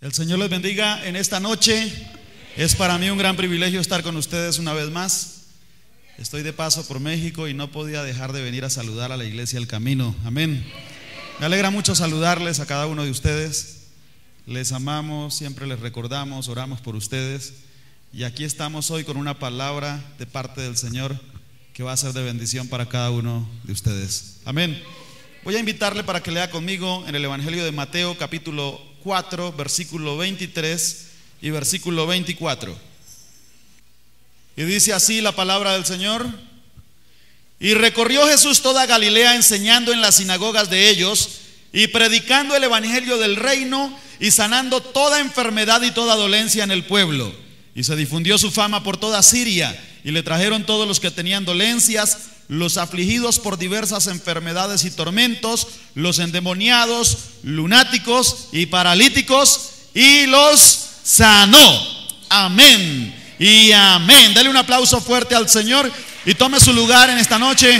El Señor les bendiga en esta noche. Es para mí un gran privilegio estar con ustedes una vez más. Estoy de paso por México y no podía dejar de venir a saludar a la iglesia El Camino. Amén. Me alegra mucho saludarles a cada uno de ustedes. Les amamos, siempre les recordamos, oramos por ustedes. Y aquí estamos hoy con una palabra de parte del Señor que va a ser de bendición para cada uno de ustedes. Amén. Voy a invitarle para que lea conmigo en el Evangelio de Mateo, capítulo 4, versículo 23 y versículo 24. Y dice así la palabra del Señor: y recorrió Jesús toda Galilea, enseñando en las sinagogas de ellos y predicando el evangelio del reino y sanando toda enfermedad y toda dolencia en el pueblo. Y se difundió su fama por toda Siria, y le trajeron todos los que tenían dolencias, los afligidos por diversas enfermedades y tormentos, los endemoniados, lunáticos y paralíticos, y los sanó. Amén y amén. Dale un aplauso fuerte al Señor y tome su lugar en esta noche.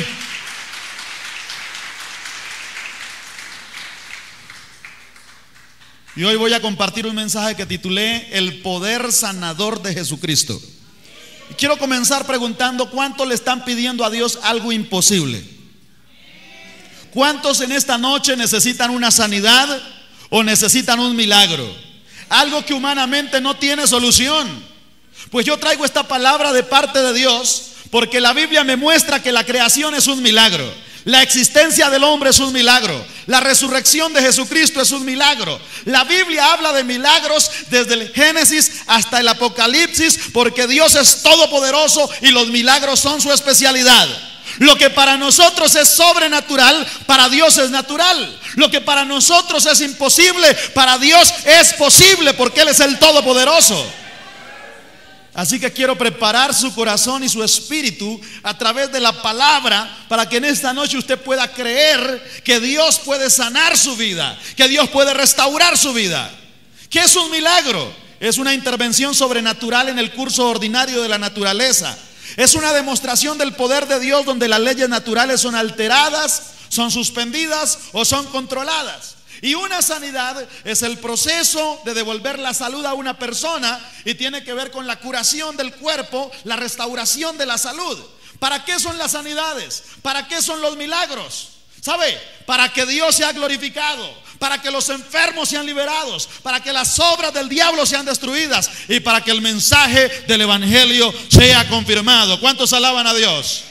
Y hoy voy a compartir un mensaje que titulé El poder sanador de Jesucristo. Y quiero comenzar preguntando: ¿cuántos le están pidiendo a Dios algo imposible? ¿Cuántos en esta noche necesitan una sanidad o necesitan un milagro? Algo que humanamente no tiene solución. Pues yo traigo esta palabra de parte de Dios porque la Biblia me muestra que la creación es un milagro. La existencia del hombre es un milagro. La resurrección de Jesucristo es un milagro. La Biblia habla de milagros desde el Génesis hasta el Apocalipsis, porque Dios es todopoderoso y los milagros son su especialidad. Lo que para nosotros es sobrenatural, para Dios es natural. Lo que para nosotros es imposible, para Dios es posible, porque Él es el todopoderoso. Así que quiero preparar su corazón y su espíritu a través de la palabra, para que en esta noche usted pueda creer que Dios puede sanar su vida, que Dios puede restaurar su vida. ¿Qué es un milagro? Es una intervención sobrenatural en el curso ordinario de la naturaleza. Es una demostración del poder de Dios donde las leyes naturales son alteradas, son suspendidas o son controladas. Y una sanidad es el proceso de devolver la salud a una persona, y tiene que ver con la curación del cuerpo, la restauración de la salud. ¿Para qué son las sanidades? ¿Para qué son los milagros? ¿Sabe? Para que Dios sea glorificado, para que los enfermos sean liberados, para que las obras del diablo sean destruidas y para que el mensaje del evangelio sea confirmado. ¿Cuántos alaban a Dios?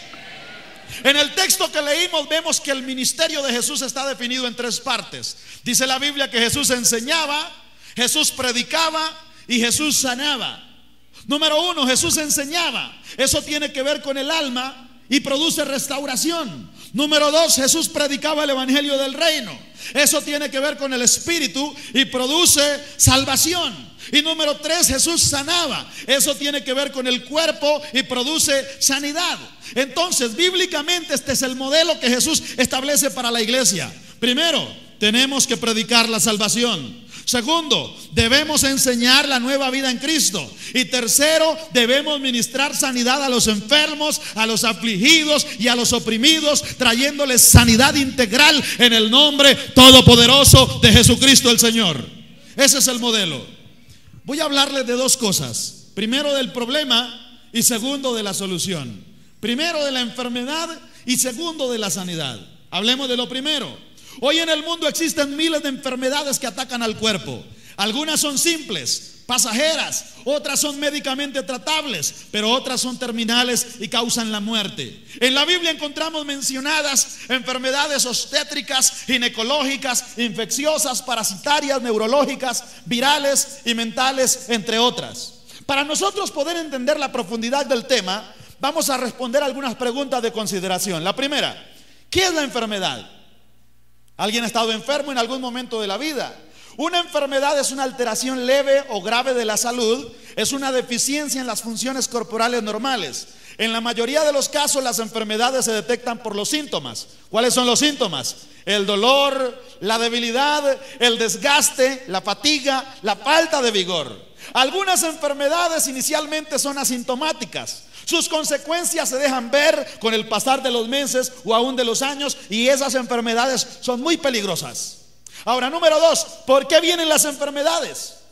En el texto que leímos vemos que el ministerio de Jesús está definido en tres partes. Dice la Biblia que Jesús enseñaba, Jesús predicaba y Jesús sanaba. Número uno, Jesús enseñaba. Eso tiene que ver con el alma y produce restauración. Número dos, Jesús predicaba el evangelio del reino. Eso tiene que ver con el espíritu y produce salvación. Y número tres, Jesús sanaba. Eso tiene que ver con el cuerpo y produce sanidad. Entonces, bíblicamente este es el modelo que Jesús establece para la iglesia. Primero, tenemos que predicar la salvación. Segundo, debemos enseñar la nueva vida en Cristo. Y tercero, debemos ministrar sanidad a los enfermos, a los afligidos y a los oprimidos, trayéndoles sanidad integral en el nombre todopoderoso de Jesucristo el Señor. Ese es el modelo. Voy a hablarles de dos cosas: primero del problema y segundo de la solución. Primero de la enfermedad y segundo de la sanidad. Hablemos de lo primero. Hoy en el mundo existen miles de enfermedades que atacan al cuerpo. Algunas son simples, pasajeras, otras son médicamente tratables, pero otras son terminales y causan la muerte. En la Biblia encontramos mencionadas enfermedades obstétricas, ginecológicas, infecciosas, parasitarias, neurológicas, virales y mentales, entre otras. Para nosotros poder entender la profundidad del tema, vamos a responder algunas preguntas de consideración. La primera: ¿qué es la enfermedad? ¿Alguien ha estado enfermo en algún momento de la vida? Una enfermedad es una alteración leve o grave de la salud, es una deficiencia en las funciones corporales normales. En la mayoría de los casos las enfermedades se detectan por los síntomas. ¿Cuáles son los síntomas? El dolor, la debilidad, el desgaste, la fatiga, la falta de vigor. Algunas enfermedades inicialmente son asintomáticas. Sus consecuencias se dejan ver con el pasar de los meses o aún de los años, y esas enfermedades son muy peligrosas. Ahora, número dos, ¿por qué vienen las enfermedades?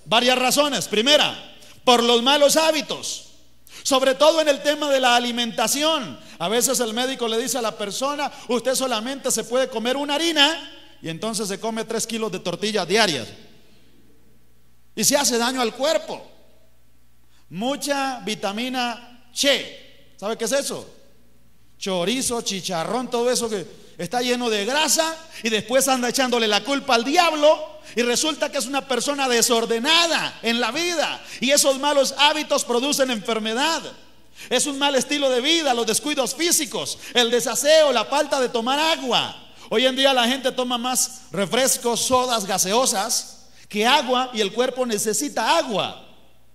Varias razones. Primera, por los malos hábitos, sobre todo en el tema de la alimentación. A veces el médico le dice a la persona: usted solamente se puede comer una harina, y entonces se come 3 kilos de tortillas diarias y se hace daño al cuerpo. Mucha vitamina C, ¿sabe qué es eso? Chorizo, chicharrón, todo eso que está lleno de grasa, y después anda echándole la culpa al diablo, y resulta que es una persona desordenada en la vida, y esos malos hábitos producen enfermedad. Es un mal estilo de vida, los descuidos físicos, el desaseo, la falta de tomar agua. Hoy en día la gente toma más refrescos, sodas, gaseosas que agua, y el cuerpo necesita agua.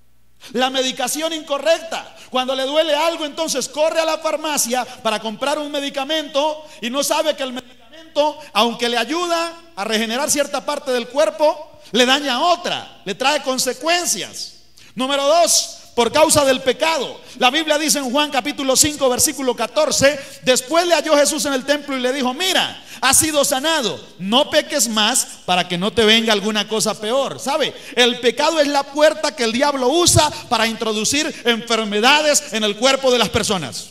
La medicación incorrecta. Cuando le duele algo, entonces corre a la farmacia para comprar un medicamento, y no sabe que el medicamento, aunque le ayuda a regenerar cierta parte del cuerpo, le daña otra, le trae consecuencias. Número 2, por causa del pecado. La Biblia dice en Juan capítulo 5 versículo 14: después le halló Jesús en el templo y le dijo: mira, has sido sanado, no peques más para que no te venga alguna cosa peor. ¿Sabe? El pecado es la puerta que el diablo usa para introducir enfermedades en el cuerpo de las personas.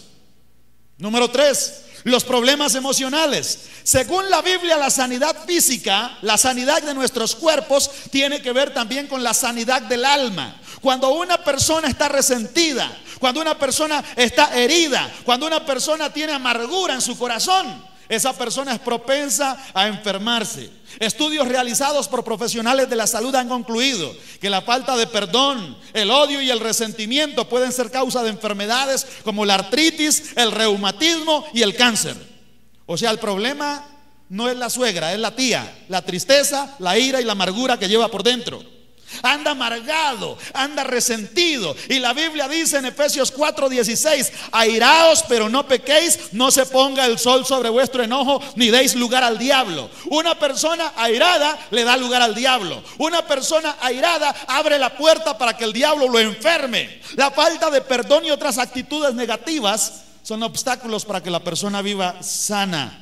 Número 3, los problemas emocionales. Según la Biblia, la sanidad física, la sanidad de nuestros cuerpos, tiene que ver también con la sanidad del alma. Cuando una persona está resentida, cuando una persona está herida, cuando una persona tiene amargura en su corazón, esa persona es propensa a enfermarse. Estudios realizados por profesionales de la salud han concluido que la falta de perdón, el odio y el resentimiento pueden ser causa de enfermedades como la artritis, el reumatismo y el cáncer. O sea, el problema no es la suegra, es la tía, la tristeza, la ira y la amargura que lleva por dentro. Anda amargado, anda resentido. Y la Biblia dice en Efesios 4:16: airaos pero no pequéis, no se ponga el sol sobre vuestro enojo, ni deis lugar al diablo. Una persona airada le da lugar al diablo. Una persona airada abre la puerta para que el diablo lo enferme. La falta de perdón y otras actitudes negativas son obstáculos para que la persona viva sana.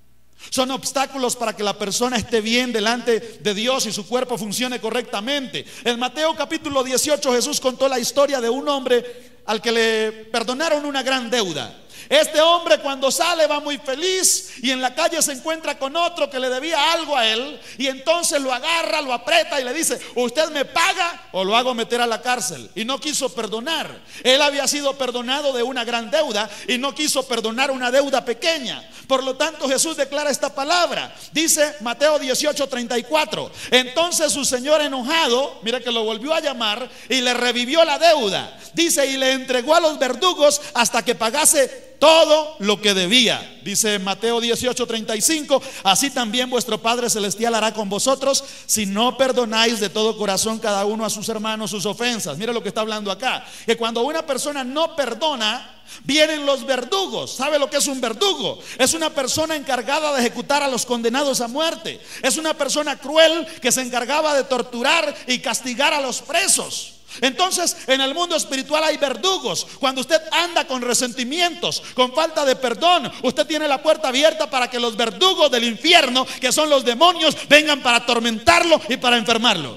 Son obstáculos para que la persona esté bien delante de Dios y su cuerpo funcione correctamente. En Mateo capítulo 18 Jesús contó la historia de un hombre al que le perdonaron una gran deuda. Este hombre, cuando sale, va muy feliz, y en la calle se encuentra con otro que le debía algo a él, y entonces lo agarra, lo aprieta y le dice: usted me paga o lo hago meter a la cárcel. Y no quiso perdonar. Él había sido perdonado de una gran deuda y no quiso perdonar una deuda pequeña. Por lo tanto, Jesús declara esta palabra. Dice Mateo 18:34: entonces su señor, enojado, mira que lo volvió a llamar y le revivió la deuda. Dice: y le entregó a los verdugos hasta que pagase todo lo que debía. Dice Mateo 18:35: así también vuestro Padre Celestial hará con vosotros si no perdonáis de todo corazón cada uno a sus hermanos sus ofensas. Mire lo que está hablando acá, que cuando una persona no perdona, vienen los verdugos. ¿Sabe lo que es un verdugo? Es una persona encargada de ejecutar a los condenados a muerte. Es una persona cruel que se encargaba de torturar y castigar a los presos. Entonces, en el mundo espiritual hay verdugos. Cuando usted anda con resentimientos, con falta de perdón, usted tiene la puerta abierta para que los verdugos del infierno, que son los demonios, vengan para atormentarlo y para enfermarlo.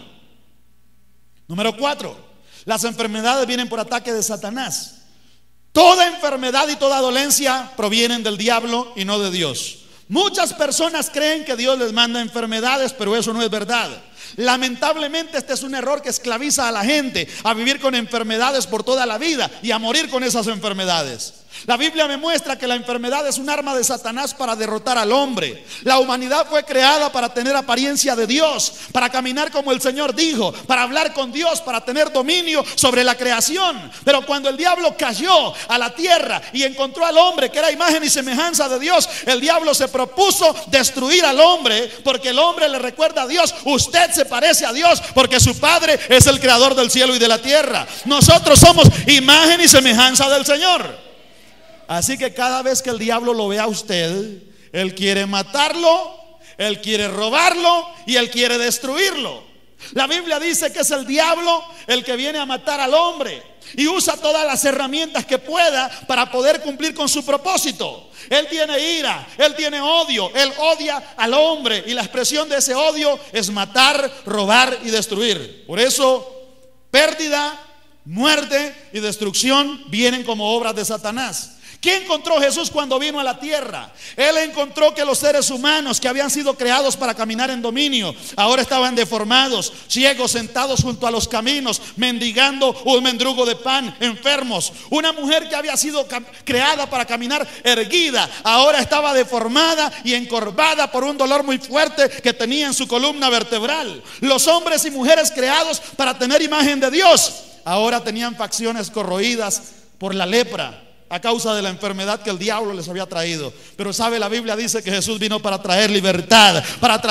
Número 4, las enfermedades vienen por ataque de Satanás. Toda enfermedad y toda dolencia provienen del diablo y no de Dios. Muchas personas creen que Dios les manda enfermedades, pero eso no es verdad. Lamentablemente este es un error que esclaviza a la gente a vivir con enfermedades por toda la vida y a morir con esas enfermedades. La Biblia me muestra que la enfermedad es un arma de Satanás para derrotar al hombre. La humanidad fue creada para tener apariencia de Dios, para caminar como el Señor dijo, para hablar con Dios, para tener dominio sobre la creación. Pero cuando el diablo cayó a la tierra y encontró al hombre que era imagen y semejanza de Dios, el diablo se propuso destruir al hombre, porque el hombre le recuerda a Dios: usted se parece a Dios porque su Padre es el creador del cielo y de la tierra. Nosotros somos imagen y semejanza del Señor. Así que cada vez que el diablo lo vea a usted, él quiere matarlo, él quiere robarlo y él quiere destruirlo. La Biblia dice que es el diablo el que viene a matar al hombre. y usa todas las herramientas que pueda para poder cumplir con su propósito. Él tiene ira, él tiene odio, él odia al hombre y la expresión de ese odio es matar, robar y destruir. Por eso, pérdida, muerte y destrucción vienen como obras de Satanás. ¿Qué encontró Jesús cuando vino a la tierra? Él encontró que los seres humanos que habían sido creados para caminar en dominio, ahora estaban deformados, ciegos, sentados junto a los caminos, mendigando un mendrugo de pan, enfermos. Una mujer que había sido creada para caminar erguida, ahora estaba deformada y encorvada por un dolor muy fuerte que tenía en su columna vertebral. Los hombres y mujeres creados para tener imagen de Dios, ahora tenían facciones corroídas por la lepra, a causa de la enfermedad que el diablo les había traído. Pero sabe, la Biblia dice que Jesús vino para traer libertad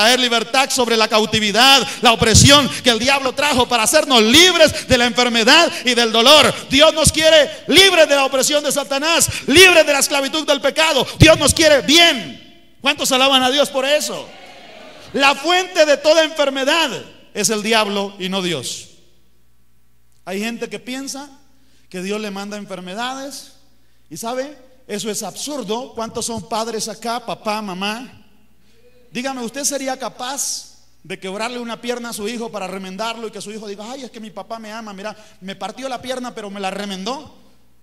sobre la cautividad, la opresión que el diablo trajo, para hacernos libres de la enfermedad y del dolor. Dios nos quiere libres de la opresión de Satanás, libres de la esclavitud del pecado. Dios nos quiere bien. ¿Cuántos alaban a Dios por eso? La fuente de toda enfermedad es el diablo y no Dios. Hay gente que piensa que Dios le manda enfermedades. Y sabe, eso es absurdo. ¿Cuántos son padres acá? Papá, mamá. Dígame, ¿usted sería capaz de quebrarle una pierna a su hijo para remendarlo y que su hijo diga: ay, es que mi papá me ama, mira, me partió la pierna pero me la remendó?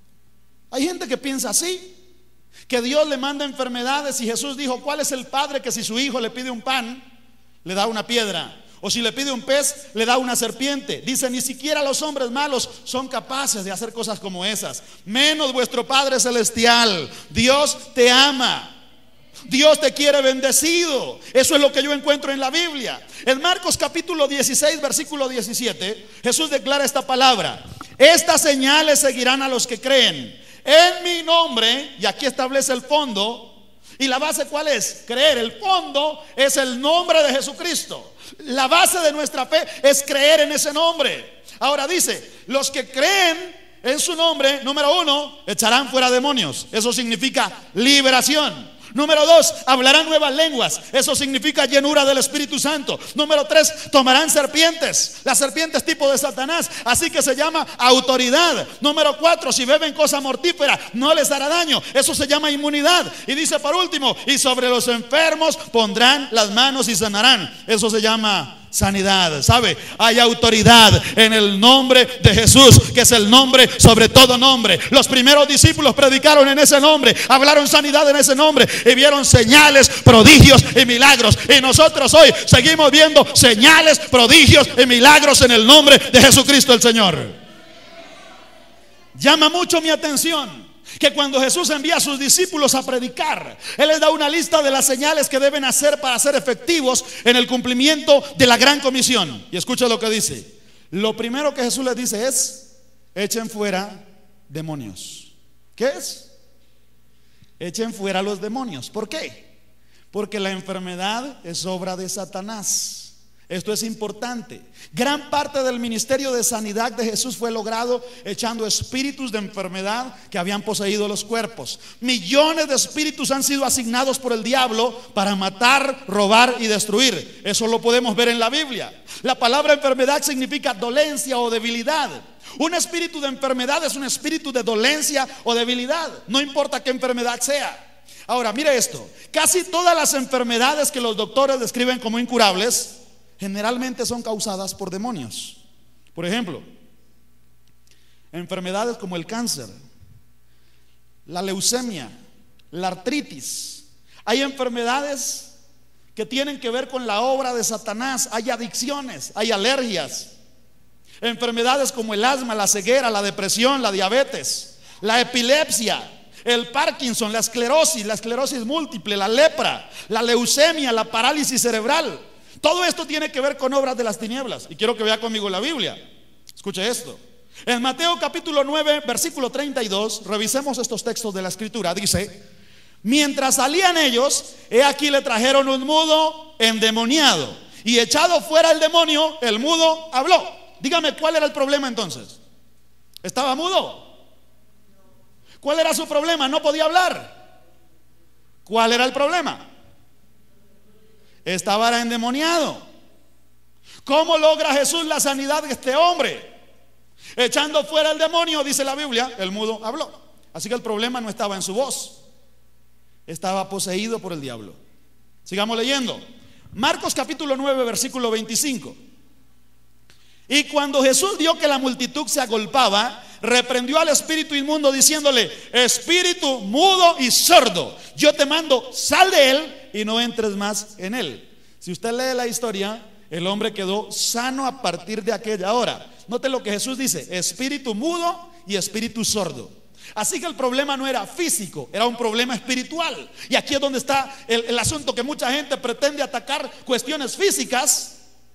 Hay gente que piensa así, que Dios le manda enfermedades. Y Jesús dijo: ¿cuál es el padre que si su hijo le pide un pan, le da una piedra? O si le pide un pez, le da una serpiente. Dice: ni siquiera los hombres malos son capaces de hacer cosas como esas, menos vuestro Padre Celestial. Dios te ama, Dios te quiere bendecido. Eso es lo que yo encuentro en la Biblia. En Marcos capítulo 16 versículo 17, Jesús declara esta palabra: estas señales seguirán a los que creen en mi nombre. Y aquí establece el fondo. ¿Y la base cuál es? Creer. El fondo es el nombre de Jesucristo. La base de nuestra fe es creer en ese nombre. Ahora dice: los que creen en su nombre, número 1, echarán fuera demonios. Eso significa liberación. Número 2, hablarán nuevas lenguas. Eso significa llenura del Espíritu Santo. Número 3, tomarán serpientes. Las serpientes tipo de Satanás, así que se llama autoridad. Número 4, si beben cosa mortífera no les hará daño. Eso se llama inmunidad. Y dice por último: y sobre los enfermos pondrán las manos y sanarán. Eso se llama sanidad. ¿Sabe? Hay autoridad en el nombre de Jesús, que es el nombre sobre todo nombre. Los primeros discípulos predicaron en ese nombre, hablaron sanidad en ese nombre y vieron señales, prodigios y milagros. Y nosotros hoy seguimos viendo señales, prodigios y milagros en el nombre de Jesucristo el Señor. Llama mucho mi atención que cuando Jesús envía a sus discípulos a predicar, Él les da una lista de las señales que deben hacer para ser efectivos en el cumplimiento de la gran comisión. Y escucha lo que dice. Lo primero que Jesús les dice es: echen fuera demonios. ¿Qué es? Echen fuera los demonios. ¿Por qué? Porque la enfermedad es obra de Satanás. Esto es importante. Gran parte del ministerio de sanidad de Jesús fue logrado echando espíritus de enfermedad que habían poseído los cuerpos. Millones de espíritus han sido asignados por el diablo para matar, robar y destruir. Eso lo podemos ver en la Biblia. La palabra enfermedad significa dolencia o debilidad. Un espíritu de enfermedad es un espíritu de dolencia o debilidad, no importa qué enfermedad sea. Ahora, mire esto: casi todas las enfermedades que los doctores describen como incurables generalmente son causadas por demonios. Por ejemplo, enfermedades como el cáncer, la leucemia, la artritis. Hay enfermedades que tienen que ver con la obra de Satanás. Hay adicciones, hay alergias. Enfermedades como el asma, la ceguera, la depresión, la diabetes, la epilepsia, el Parkinson, la esclerosis múltiple, la lepra, la leucemia, la parálisis cerebral. Todo esto tiene que ver con obras de las tinieblas. Y quiero que vea conmigo la Biblia. Escuche esto. En Mateo capítulo 9 versículo 32, revisemos estos textos de la Escritura. Dice: mientras salían ellos, he aquí le trajeron un mudo endemoniado, y echado fuera el demonio, el mudo habló. Dígame, ¿cuál era el problema entonces? ¿Estaba mudo? ¿Cuál era su problema? No podía hablar. ¿Cuál era el problema? Estaba endemoniado. ¿Cómo logra Jesús la sanidad de este hombre? Echando fuera el demonio, dice la Biblia, el mudo habló. Así que el problema no estaba en su voz, estaba poseído por el diablo. Sigamos leyendo. Marcos capítulo 9, versículo 25. Y cuando Jesús vio que la multitud se agolpaba, reprendió al espíritu inmundo diciéndole: espíritu mudo y sordo, yo te mando, sal de él y no entres más en él. Si usted lee la historia, el hombre quedó sano a partir de aquella hora. Note lo que Jesús dice: espíritu mudo y espíritu sordo. Así que el problema no era físico, era un problema espiritual. Y aquí es donde está el asunto, que mucha gente pretende atacar cuestiones físicas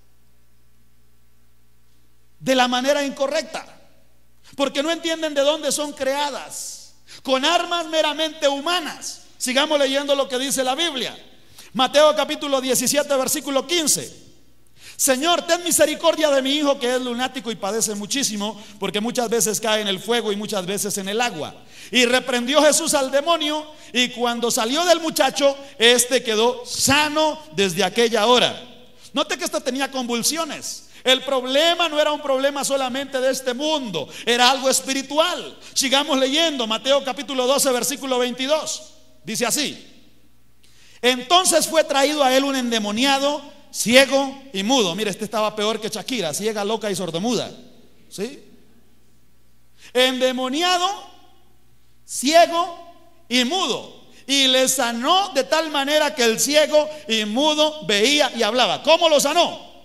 de la manera incorrecta, porque no entienden de dónde son creadas, con armas meramente humanas. Sigamos leyendo lo que dice la Biblia. Mateo capítulo 17, versículo 15. Señor, ten misericordia de mi hijo, que es lunático y padece muchísimo, porque muchas veces cae en el fuego y muchas veces en el agua. Y reprendió Jesús al demonio, y cuando salió del muchacho, este quedó sano desde aquella hora. Note que este tenía convulsiones. El problema no era un problema solamente de este mundo, era algo espiritual. Sigamos leyendo. Mateo capítulo 12, versículo 22. Dice así: entonces fue traído a él un endemoniado, ciego y mudo. Mire, este estaba peor que Shakira, ciega, loca y sordomuda. ¿Sí? Endemoniado, ciego y mudo. Y le sanó de tal manera que el ciego y mudo veía y hablaba. ¿Cómo lo sanó?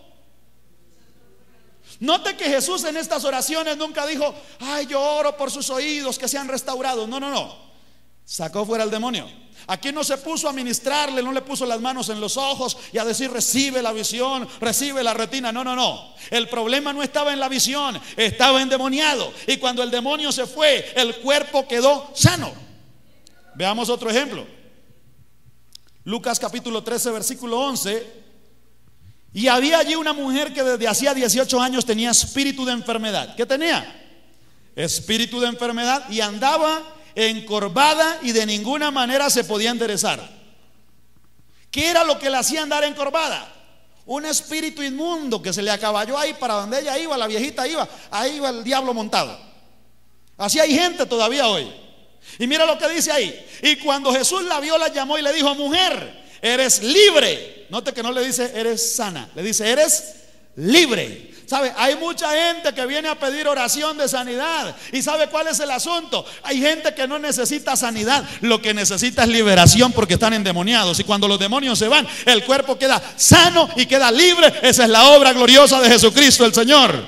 Note que Jesús en estas oraciones nunca dijo: ay, yo oro por sus oídos que sean restaurados. No, no, no. Sacó fuera el demonio. Aquí no se puso a ministrarle, no le puso las manos en los ojos y a decir: recibe la visión, recibe la retina. No, no, no. El problema no estaba en la visión, estaba endemoniado. Y cuando el demonio se fue, el cuerpo quedó sano. Veamos otro ejemplo. Lucas capítulo 13, versículo 11. Y había allí una mujer que desde hacía 18 años tenía espíritu de enfermedad. ¿Qué tenía? Espíritu de enfermedad, y andaba encorvada y de ninguna manera se podía enderezar. ¿Qué era lo que le hacía andar encorvada? Un espíritu inmundo que se le acaballó ahí. Para donde ella iba, la viejita iba, ahí iba el diablo montado. Así hay gente todavía hoy. Y mira lo que dice ahí: y cuando Jesús la vio, la llamó y le dijo: mujer, eres libre. Note que no le dice eres sana, le dice eres libre. ¿Sabe? Hay mucha gente que viene a pedir oración de sanidad. ¿Y sabe cuál es el asunto? Hay gente que no necesita sanidad, lo que necesita es liberación, porque están endemoniados. Y cuando los demonios se van, el cuerpo queda sano y queda libre. Esa es la obra gloriosa de Jesucristo el Señor.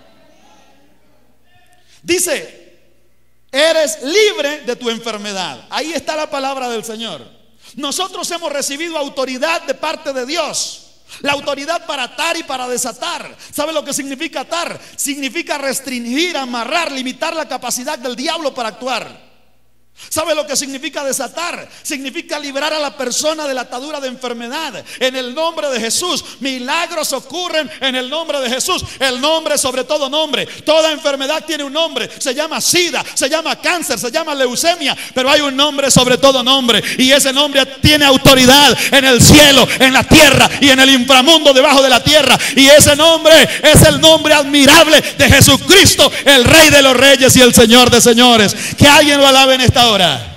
Dice: eres libre de tu enfermedad. Ahí está la palabra del Señor. Nosotros hemos recibido autoridad de parte de Dios. La autoridad para atar y para desatar. ¿Sabe lo que significa atar? Significa restringir, amarrar, limitar la capacidad del diablo para actuar. ¿Sabe lo que significa desatar? Significa librar a la persona de la atadura de enfermedad. En el nombre de Jesús, milagros ocurren en el nombre de Jesús. El nombre sobre todo nombre. Toda enfermedad tiene un nombre. Se llama SIDA, se llama cáncer, se llama leucemia. Pero hay un nombre sobre todo nombre. Y ese nombre tiene autoridad en el cielo, en la tierra y en el inframundo debajo de la tierra. Y ese nombre es el nombre admirable de Jesucristo, el Rey de los Reyes y el Señor de Señores. Que alguien lo alabe en esta hora.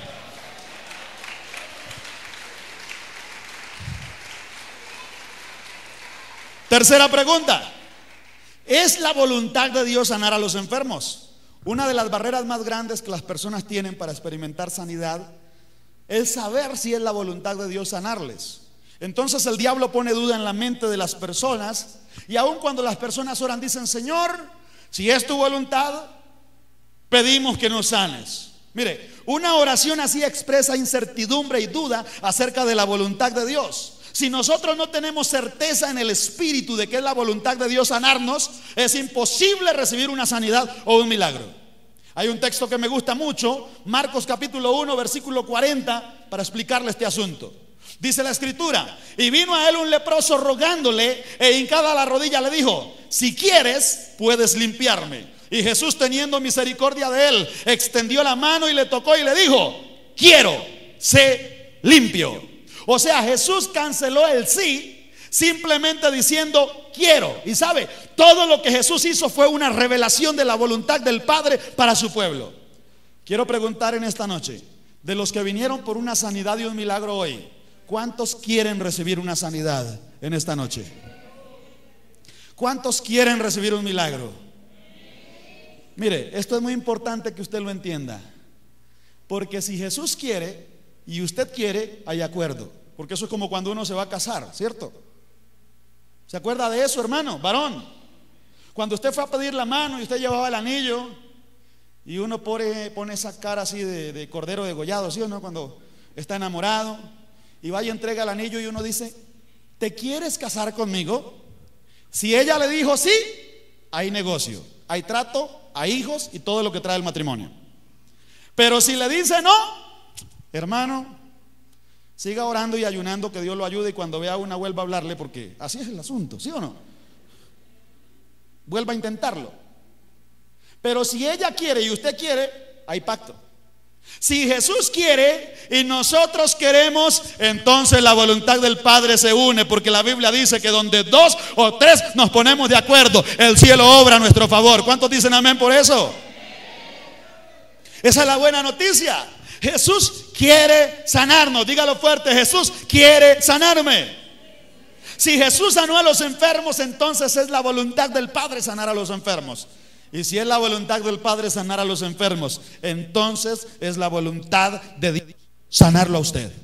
Tercera pregunta: ¿es la voluntad de Dios sanar a los enfermos? Una de las barreras más grandes que las personas tienen para experimentar sanidad es saber si es la voluntad de Dios sanarles. Entonces el diablo pone duda en la mente de las personas, y aun cuando las personas oran dicen: Señor, si es tu voluntad, pedimos que nos sanes. Mire, una oración así expresa incertidumbre y duda acerca de la voluntad de Dios. Si nosotros no tenemos certeza en el espíritu de que es la voluntad de Dios sanarnos, es imposible recibir una sanidad o un milagro. Hay un texto que me gusta mucho, Marcos capítulo 1, versículo 40, para explicarle este asunto. Dice la escritura: y vino a él un leproso rogándole, e hincada la rodilla le dijo: si quieres, puedes limpiarme. Y Jesús, teniendo misericordia de él, extendió la mano y le tocó y le dijo: quiero, sé limpio. O sea, Jesús canceló el sí simplemente diciendo quiero. Y sabe, todo lo que Jesús hizo fue una revelación de la voluntad del Padre para su pueblo. Quiero preguntar en esta noche, de los que vinieron por una sanidad y un milagro hoy, ¿cuántos quieren recibir una sanidad en esta noche? ¿Cuántos quieren recibir un milagro? Mire, esto es muy importante que usted lo entienda, porque si Jesús quiere y usted quiere, hay acuerdo. Porque eso es como cuando uno se va a casar, ¿cierto? ¿Se acuerda de eso, hermano, varón? Cuando usted fue a pedir la mano y usted llevaba el anillo, y uno pone esa cara así de cordero degollado, ¿sí o no? Cuando está enamorado y va y entrega el anillo y uno dice, ¿te quieres casar conmigo? Si ella le dijo sí, hay negocio, hay trato, hay hijos y todo lo que trae el matrimonio. Pero si le dice no, hermano, siga orando y ayunando, que Dios lo ayude, y cuando vea una vuelva a hablarle, porque así es el asunto, ¿sí o no? Vuelva a intentarlo. Pero si ella quiere y usted quiere, hay pacto. Si Jesús quiere y nosotros queremos, entonces la voluntad del Padre se une, porque la Biblia dice que donde 2 o 3 nos ponemos de acuerdo, el cielo obra a nuestro favor. ¿Cuántos dicen amén por eso? Esa es la buena noticia. Jesús quiere sanarnos. Dígalo fuerte: Jesús quiere sanarme. Si Jesús sanó a los enfermos, entonces es la voluntad del Padre sanar a los enfermos. Y si es la voluntad del Padre sanar a los enfermos, entonces es la voluntad de Dios sanarlo a usted.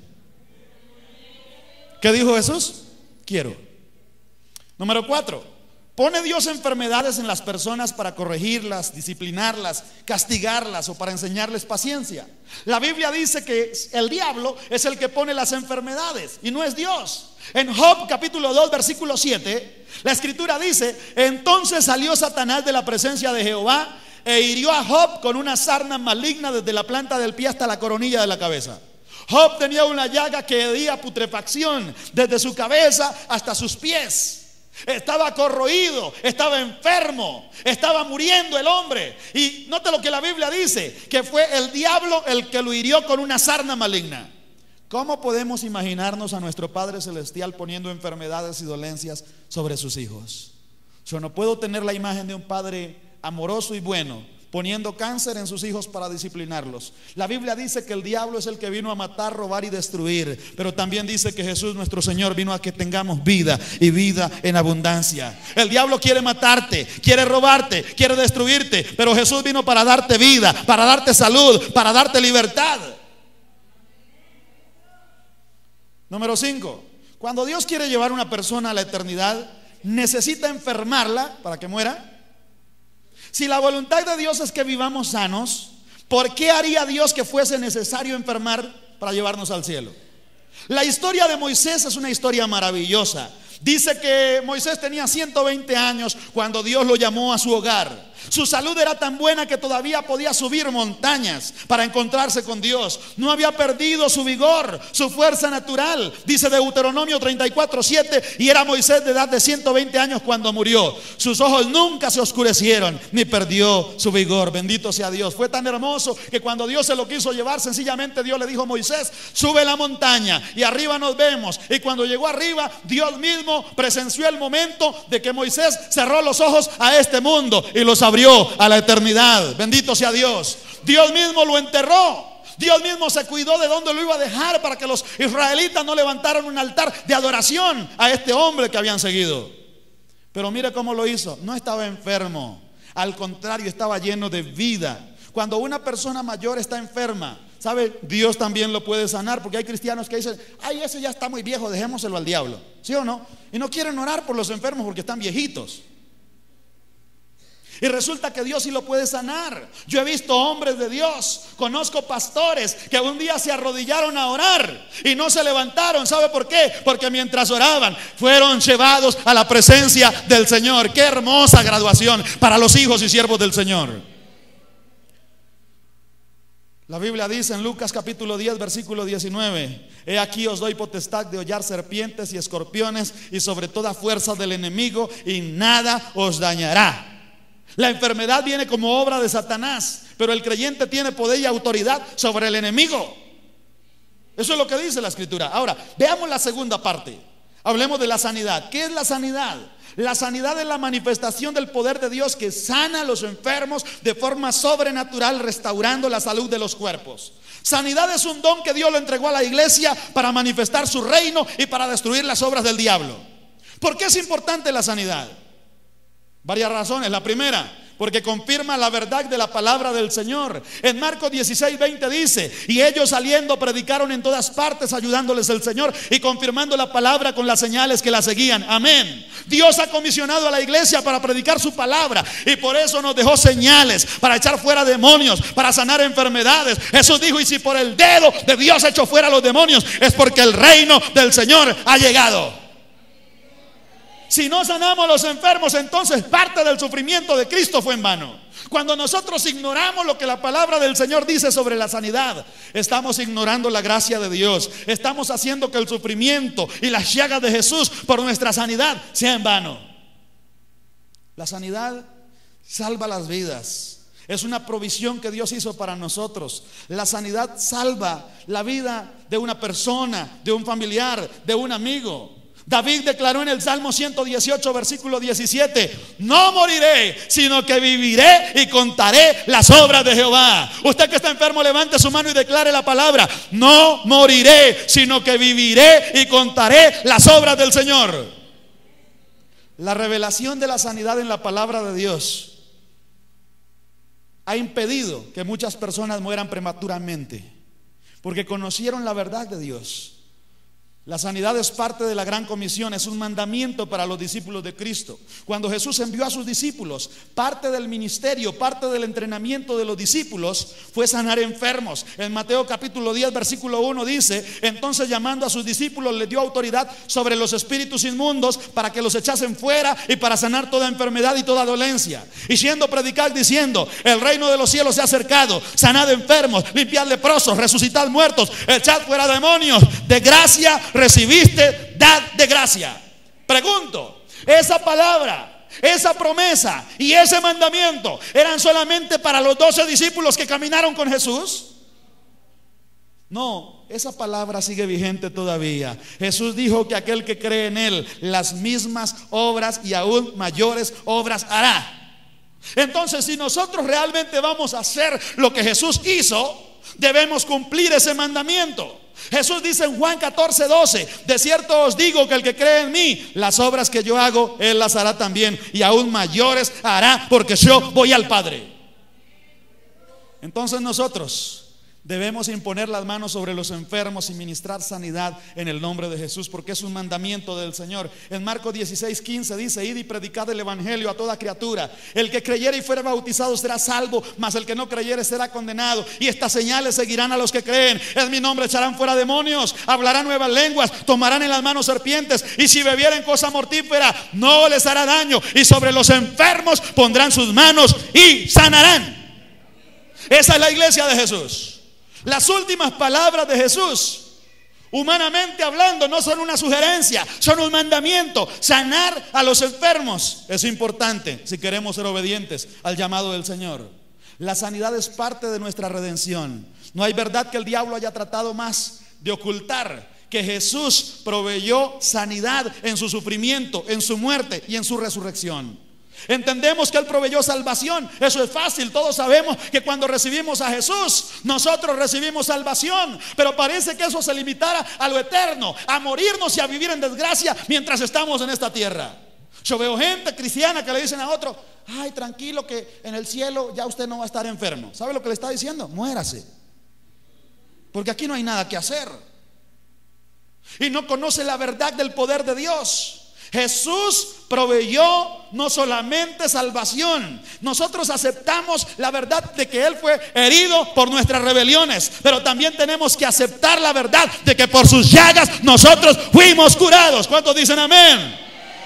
¿Qué dijo Jesús? Quiero. Número 4. ¿Pone Dios enfermedades en las personas para corregirlas, disciplinarlas, castigarlas o para enseñarles paciencia? La Biblia dice que el diablo es el que pone las enfermedades y no es Dios. En Job capítulo 2 versículo 7, la escritura dice: entonces salió Satanás de la presencia de Jehová e hirió a Job con una sarna maligna desde la planta del pie hasta la coronilla de la cabeza. Job tenía una llaga que hedía putrefacción desde su cabeza hasta sus pies. Estaba corroído, estaba enfermo, estaba muriendo el hombre. Y note lo que la Biblia dice, que fue el diablo el que lo hirió con una sarna maligna. ¿Cómo podemos imaginarnos a nuestro Padre Celestial poniendo enfermedades y dolencias sobre sus hijos? Yo no puedo tener la imagen de un padre amoroso y bueno poniendo cáncer en sus hijos para disciplinarlos. La Biblia dice que el diablo es el que vino a matar, robar y destruir, pero también dice que Jesús nuestro Señor vino a que tengamos vida y vida en abundancia. El diablo quiere matarte, quiere robarte, quiere destruirte, pero Jesús vino para darte vida, para darte salud, para darte libertad. Número 5. Cuando Dios quiere llevar a una persona a la eternidad, necesita enfermarla para que muera. Si la voluntad de Dios es que vivamos sanos, ¿por qué haría Dios que fuese necesario enfermar para llevarnos al cielo? La historia de Moisés es una historia maravillosa. Dice que Moisés tenía 120 años cuando Dios lo llamó a su hogar. Su salud era tan buena que todavía podía subir montañas para encontrarse con Dios. No había perdido su vigor, su fuerza natural. Dice Deuteronomio 34:7, y era Moisés de edad de 120 años cuando murió. Sus ojos nunca se oscurecieron, ni perdió su vigor. Bendito sea Dios. Fue tan hermoso que cuando Dios se lo quiso llevar, sencillamente Dios le dijo a Moisés: sube la montaña y arriba nos vemos. Y cuando llegó arriba, Dios mismo presenció el momento de que Moisés cerró los ojos a este mundo y los abrió a la eternidad. Bendito sea Dios. Dios mismo lo enterró. Dios mismo se cuidó de dónde lo iba a dejar para que los israelitas no levantaran un altar de adoración a este hombre que habían seguido. Pero mire cómo lo hizo. No estaba enfermo, al contrario, estaba lleno de vida. Cuando una persona mayor está enferma, ¿sabe? Dios también lo puede sanar, porque hay cristianos que dicen: ay, ese ya está muy viejo, dejémoselo al diablo. ¿Sí o no? Y no quieren orar por los enfermos porque están viejitos. Y resulta que Dios sí lo puede sanar. Yo he visto hombres de Dios, conozco pastores que un día se arrodillaron a orar y no se levantaron. ¿Sabe por qué? Porque mientras oraban fueron llevados a la presencia del Señor. Qué hermosa graduación para los hijos y siervos del Señor. La Biblia dice en Lucas capítulo 10 versículo 19: he aquí os doy potestad de hollar serpientes y escorpiones y sobre toda fuerza del enemigo, y nada os dañará. La enfermedad viene como obra de Satanás, pero el creyente tiene poder y autoridad sobre el enemigo. Eso es lo que dice la escritura. Ahora, veamos la segunda parte. Hablemos de la sanidad. ¿Qué es la sanidad? La sanidad es la manifestación del poder de Dios que sana a los enfermos de forma sobrenatural, restaurando la salud de los cuerpos. Sanidad es un don que Dios le entregó a la iglesia para manifestar su reino y para destruir las obras del diablo. ¿Por qué es importante la sanidad? Varias razones. La primera, porque confirma la verdad de la palabra del Señor. En Marcos 16:20 dice: y ellos saliendo predicaron en todas partes, ayudándoles el Señor y confirmando la palabra con las señales que la seguían. Amén. Dios ha comisionado a la iglesia para predicar su palabra, y por eso nos dejó señales para echar fuera demonios, para sanar enfermedades. Jesús dijo: y si por el dedo de Dios echo fuera los demonios, es porque el reino del Señor ha llegado. Si no sanamos a los enfermos, entonces parte del sufrimiento de Cristo fue en vano. Cuando nosotros ignoramos lo que la palabra del Señor dice sobre la sanidad, estamos ignorando la gracia de Dios. Estamos haciendo que el sufrimiento y las llagas de Jesús por nuestra sanidad sea en vano. La sanidad salva las vidas. Es una provisión que Dios hizo para nosotros. La sanidad salva la vida de una persona, de un familiar, de un amigo. David declaró en el Salmo 118, versículo 17: no moriré, sino que viviré y contaré las obras de Jehová. Usted que está enfermo, levante su mano y declare la palabra: no moriré, sino que viviré y contaré las obras del Señor. La revelación de la sanidad en la palabra de Dios ha impedido que muchas personas mueran prematuramente, porque conocieron la verdad de Dios. La sanidad es parte de la gran comisión, es un mandamiento para los discípulos de Cristo. Cuando Jesús envió a sus discípulos, parte del ministerio, parte del entrenamiento de los discípulos fue sanar enfermos. En Mateo capítulo 10, versículo 1 dice: entonces llamando a sus discípulos les dio autoridad sobre los espíritus inmundos para que los echasen fuera y para sanar toda enfermedad y toda dolencia. Y siendo predicad diciendo: el reino de los cielos se ha acercado, sanad enfermos, limpiad leprosos, resucitad muertos, echad fuera demonios. De gracia recibiste, dad de gracia. Pregunto, esa palabra, esa promesa y ese mandamiento ¿eran solamente para los 12 discípulos que caminaron con Jesús? No, esa palabra sigue vigente todavía. Jesús dijo que aquel que cree en Él, las mismas obras y aún mayores obras hará. Entonces, si nosotros realmente vamos a hacer lo que Jesús hizo, debemos cumplir ese mandamiento. Jesús dice en Juan 14:12: de cierto os digo que el que cree en mí, las obras que yo hago, él las hará también, y aún mayores hará, porque yo voy al Padre. Entonces nosotros debemos imponer las manos sobre los enfermos y ministrar sanidad en el nombre de Jesús, porque es un mandamiento del Señor. En Marcos 16:15 dice: id y predicad el evangelio a toda criatura. El que creyere y fuere bautizado será salvo, mas el que no creyere será condenado. Y estas señales seguirán a los que creen: en mi nombre echarán fuera demonios, hablarán nuevas lenguas, tomarán en las manos serpientes, y si bebieren cosa mortífera no les hará daño, y sobre los enfermos pondrán sus manos y sanarán. Esa es la iglesia de Jesús. Las últimas palabras de Jesús, humanamente hablando, no son una sugerencia, son un mandamiento. Sanar a los enfermos es importante si queremos ser obedientes al llamado del Señor. La sanidad es parte de nuestra redención. No hay verdad que el diablo haya tratado más de ocultar que Jesús proveyó sanidad en su sufrimiento, en su muerte y en su resurrección. Entendemos que Él proveyó salvación. Eso es fácil. Todos sabemos que cuando recibimos a Jesús, nosotros recibimos salvación. Pero parece que eso se limitara a lo eterno, a morirnos y a vivir en desgracia mientras estamos en esta tierra. Yo veo gente cristiana que le dicen a otro: ay, tranquilo, que en el cielo ya usted no va a estar enfermo. ¿Sabe lo que le está diciendo? Muérase, porque aquí no hay nada que hacer. Y no conoce la verdad del poder de Dios. Jesús proveyó no solamente salvación. Nosotros aceptamos la verdad de que Él fue herido por nuestras rebeliones, pero también tenemos que aceptar la verdad de que por sus llagas nosotros fuimos curados. ¿Cuántos dicen amén?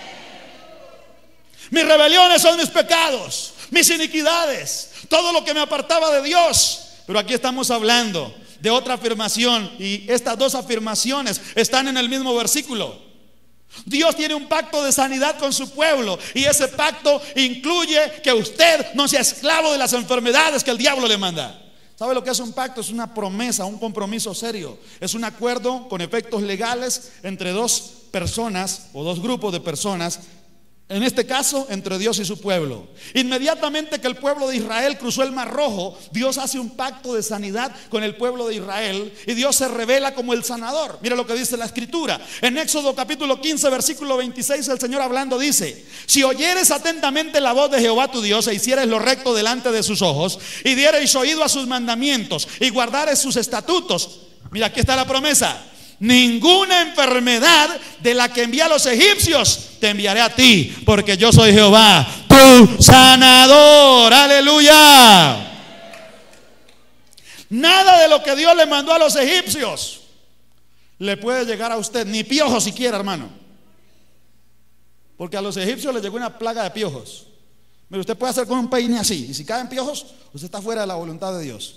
Mis rebeliones son mis pecados, mis iniquidades, todo lo que me apartaba de Dios. Pero aquí estamos hablando de otra afirmación, y estas dos afirmaciones están en el mismo versículo. Dios tiene un pacto de sanidad con su pueblo, y ese pacto incluye que usted no sea esclavo de las enfermedades que el diablo le manda. ¿Sabe lo que es un pacto? Es una promesa, un compromiso serio. Es un acuerdo con efectos legales entre dos personas o dos grupos de personas. En este caso, entre Dios y su pueblo. Inmediatamente que el pueblo de Israel cruzó el Mar Rojo, Dios hace un pacto de sanidad con el pueblo de Israel y Dios se revela como el sanador. Mira lo que dice la Escritura. En Éxodo capítulo 15, versículo 26, el Señor hablando dice: si oyeres atentamente la voz de Jehová tu Dios e hicieres lo recto delante de sus ojos y diereis oído a sus mandamientos y guardares sus estatutos. Mira, aquí está la promesa: ninguna enfermedad de la que envié a los egipcios te enviaré a ti, porque yo soy Jehová, tu sanador. Aleluya. Nada de lo que Dios le mandó a los egipcios le puede llegar a usted, ni piojos siquiera, hermano. Porque a los egipcios les llegó una plaga de piojos. Pero usted puede hacer con un peine así, y si caen piojos, usted está fuera de la voluntad de Dios.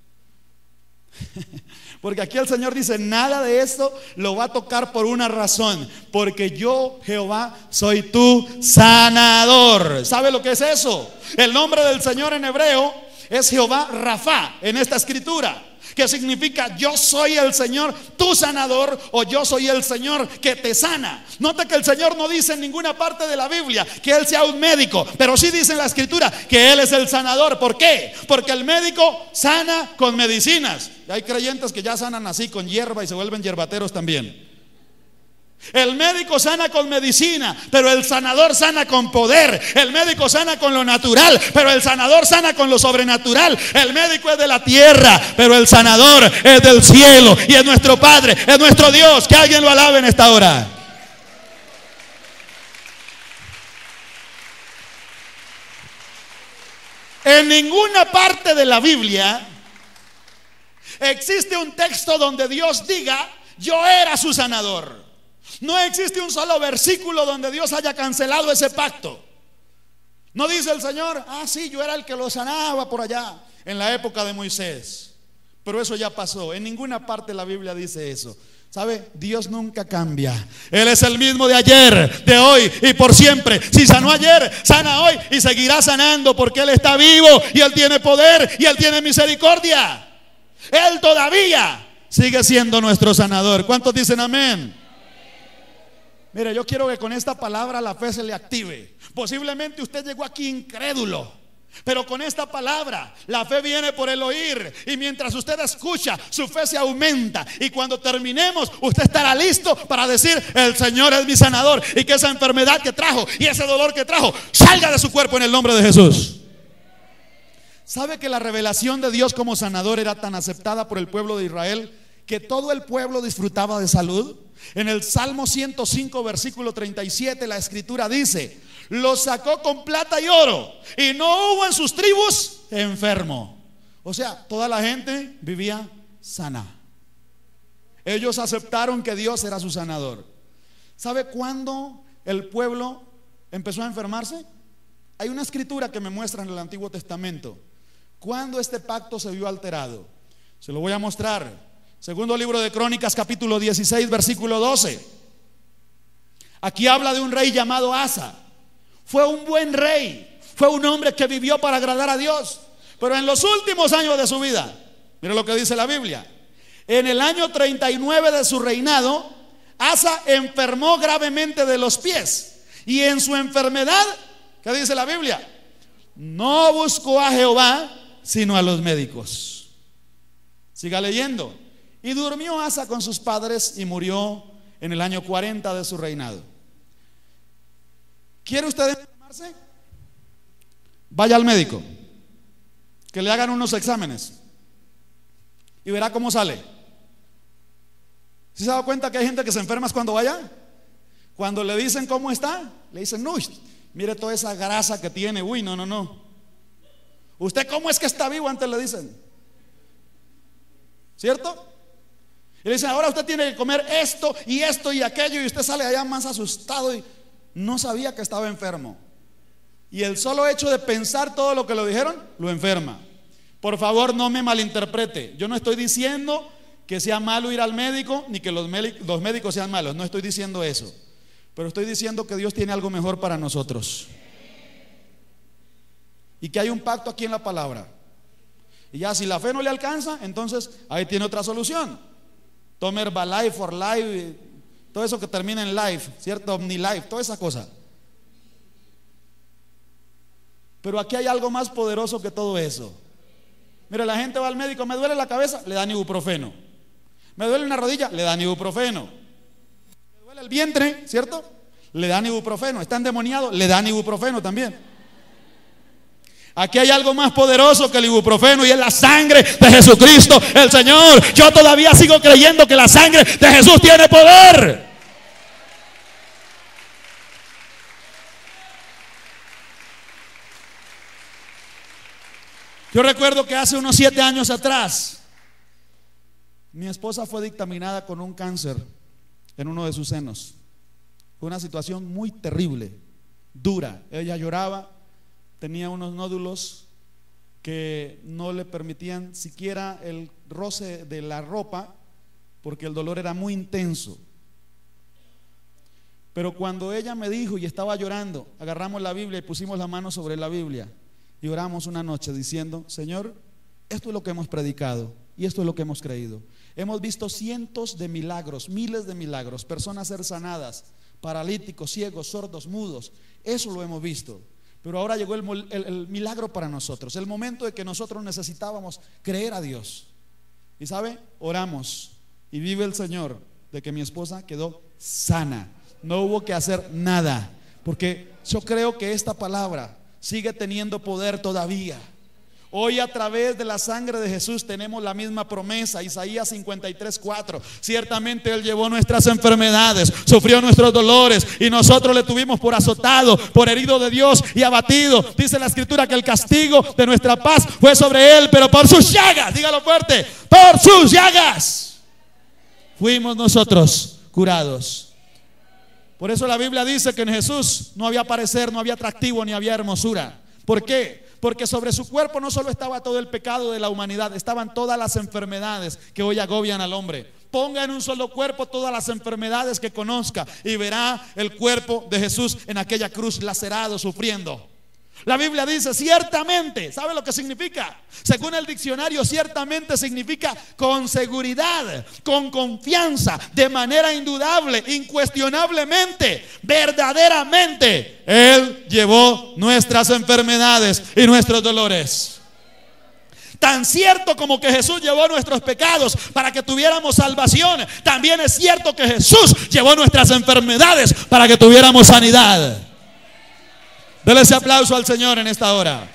Porque aquí el Señor dice: nada de esto lo va a tocar por una razón, porque yo, Jehová, soy tu sanador. ¿Sabe lo que es eso? El nombre del Señor en hebreo es Jehová Rafa en esta escritura, que significa yo soy el Señor tu sanador, o yo soy el Señor que te sana. Nota que el Señor no dice en ninguna parte de la Biblia que Él sea un médico, pero sí dice en la Escritura que Él es el sanador. ¿Por qué? Porque el médico sana con medicinas. Y hay creyentes que ya sanan así con hierba y se vuelven hierbateros también. El médico sana con medicina, pero el sanador sana con poder. El médico sana con lo natural, pero el sanador sana con lo sobrenatural. El médico es de la tierra, pero el sanador es del cielo y es nuestro Padre, es nuestro Dios. Que alguien lo alabe en esta hora. En ninguna parte de la Biblia existe un texto donde Dios diga: yo era su sanador. No existe un solo versículo donde Dios haya cancelado ese pacto. No dice el Señor: ah, sí, yo era el que lo sanaba por allá en la época de Moisés. Pero eso ya pasó. En ninguna parte de la Biblia dice eso. ¿Sabe? Dios nunca cambia. Él es el mismo de ayer, de hoy y por siempre. Si sanó ayer, sana hoy y seguirá sanando, porque Él está vivo y Él tiene poder y Él tiene misericordia. Él todavía sigue siendo nuestro sanador. ¿Cuántos dicen amén? Mire, yo quiero que con esta palabra la fe se le active. Posiblemente usted llegó aquí incrédulo, pero con esta palabra la fe viene por el oír, y mientras usted escucha, su fe se aumenta, y cuando terminemos usted estará listo para decir: el Señor es mi sanador, y que esa enfermedad que trajo y ese dolor que trajo salga de su cuerpo en el nombre de Jesús. ¿Sabe que la revelación de Dios como sanador era tan aceptada por el pueblo de Israel que todo el pueblo disfrutaba de salud? En el Salmo 105 versículo 37 la Escritura dice: los sacó con plata y oro, y no hubo en sus tribus enfermo. O sea, toda la gente vivía sana. Ellos aceptaron que Dios era su sanador. ¿Sabe cuándo el pueblo empezó a enfermarse? Hay una escritura que me muestra en el Antiguo Testamento cuando este pacto se vio alterado. Se lo voy a mostrar. Segundo libro de Crónicas, capítulo 16, versículo 12. Aquí habla de un rey llamado Asa. Fue un buen rey, fue un hombre que vivió para agradar a Dios. Pero en los últimos años de su vida, mire lo que dice la Biblia: en el año 39 de su reinado, Asa enfermó gravemente de los pies. Y en su enfermedad, ¿qué dice la Biblia? No buscó a Jehová, sino a los médicos. Siga leyendo. Y durmió Asa con sus padres y murió en el año 40 de su reinado. ¿Quiere usted enfermarse? Vaya al médico, que le hagan unos exámenes y verá cómo sale. ¿Sí se ha dado cuenta que hay gente que se enferma cuando vaya? Cuando le dicen cómo está, le dicen: uy, mire toda esa grasa que tiene. Uy, no. ¿Usted cómo es que está vivo? Antes le dicen, ¿cierto? Y le dicen: ahora usted tiene que comer esto y aquello, y usted sale allá más asustado y no sabía que estaba enfermo. Y el solo hecho de pensar todo lo que le dijeron lo enferma. Por favor, no me malinterprete. Yo no estoy diciendo que sea malo ir al médico, ni que los médicos sean malos. No estoy diciendo eso. Pero estoy diciendo que Dios tiene algo mejor para nosotros, y que hay un pacto aquí en la palabra. Y ya si la fe no le alcanza, entonces ahí tiene otra solución. Tome Herbalife, For Life, todo eso que termina en life, ¿cierto? OmniLife, toda esa cosa. Pero aquí hay algo más poderoso que todo eso. Mira, la gente va al médico, me duele la cabeza, le dan ibuprofeno. Me duele una rodilla, le dan ibuprofeno. Me duele el vientre, ¿cierto? Le dan ibuprofeno. Está endemoniado, le dan ibuprofeno también. Aquí hay algo más poderoso que el ibuprofeno y es la sangre de Jesucristo, el Señor. Yo todavía sigo creyendo que la sangre de Jesús tiene poder. Yo recuerdo que hace unos 7 años atrás, mi esposa fue dictaminada con un cáncer en uno de sus senos. Fue una situación muy terrible, dura. Ella lloraba. Tenía unos nódulos que no le permitían siquiera el roce de la ropa porque el dolor era muy intenso. Pero cuando ella me dijo y estaba llorando, agarramos la Biblia y pusimos la mano sobre la Biblia y oramos una noche diciendo: Señor, esto es lo que hemos predicado y esto es lo que hemos creído. Hemos visto cientos de milagros, miles de milagros, personas ser sanadas, paralíticos, ciegos, sordos, mudos. Eso lo hemos visto. Pero ahora llegó el milagro para nosotros, el momento de que nosotros necesitábamos creer a Dios. Y ¿sabe? Oramos y vive el Señor de que mi esposa quedó sana. No hubo que hacer nada, porque yo creo que esta palabra sigue teniendo poder todavía. Hoy a través de la sangre de Jesús tenemos la misma promesa. Isaías 53:4. Ciertamente Él llevó nuestras enfermedades, sufrió nuestros dolores, y nosotros le tuvimos por azotado, por herido de Dios y abatido. Dice la Escritura que el castigo de nuestra paz fue sobre Él, pero por sus llagas, dígalo fuerte, por sus llagas fuimos nosotros curados. Por eso la Biblia dice que en Jesús no había parecer, no había atractivo, ni había hermosura. ¿Por qué? Porque sobre su cuerpo no solo estaba todo el pecado de la humanidad, estaban todas las enfermedades que hoy agobian al hombre. Ponga en un solo cuerpo todas las enfermedades que conozca y verá el cuerpo de Jesús en aquella cruz, lacerado, sufriendo. La Biblia dice ciertamente. ¿Sabe lo que significa? Según el diccionario, ciertamente significa con seguridad, con confianza, de manera indudable, incuestionablemente, verdaderamente. Él llevó nuestras enfermedades y nuestros dolores. Tan cierto como que Jesús llevó nuestros pecados para que tuviéramos salvación, también es cierto que Jesús llevó nuestras enfermedades para que tuviéramos sanidad. Dele ese aplauso al Señor en esta hora.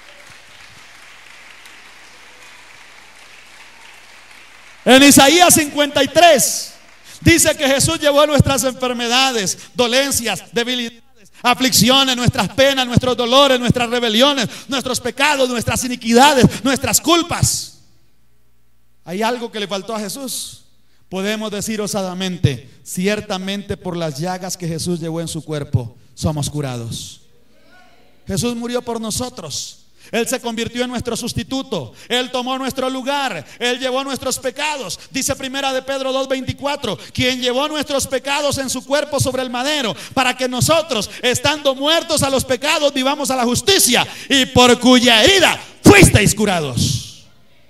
En Isaías 53 dice que Jesús llevó nuestras enfermedades, dolencias, debilidades, aflicciones, nuestras penas, nuestros dolores, nuestras rebeliones, nuestros pecados, nuestras iniquidades, nuestras culpas. ¿Hay algo que le faltó a Jesús? Podemos decir osadamente: ciertamente por las llagas que Jesús llevó en su cuerpo somos curados. Jesús murió por nosotros. Él se convirtió en nuestro sustituto. Él tomó nuestro lugar. Él llevó nuestros pecados. Dice primera de Pedro 2:24, quien llevó nuestros pecados en su cuerpo sobre el madero, para que nosotros, estando muertos a los pecados, vivamos a la justicia, y por cuya herida fuisteis curados.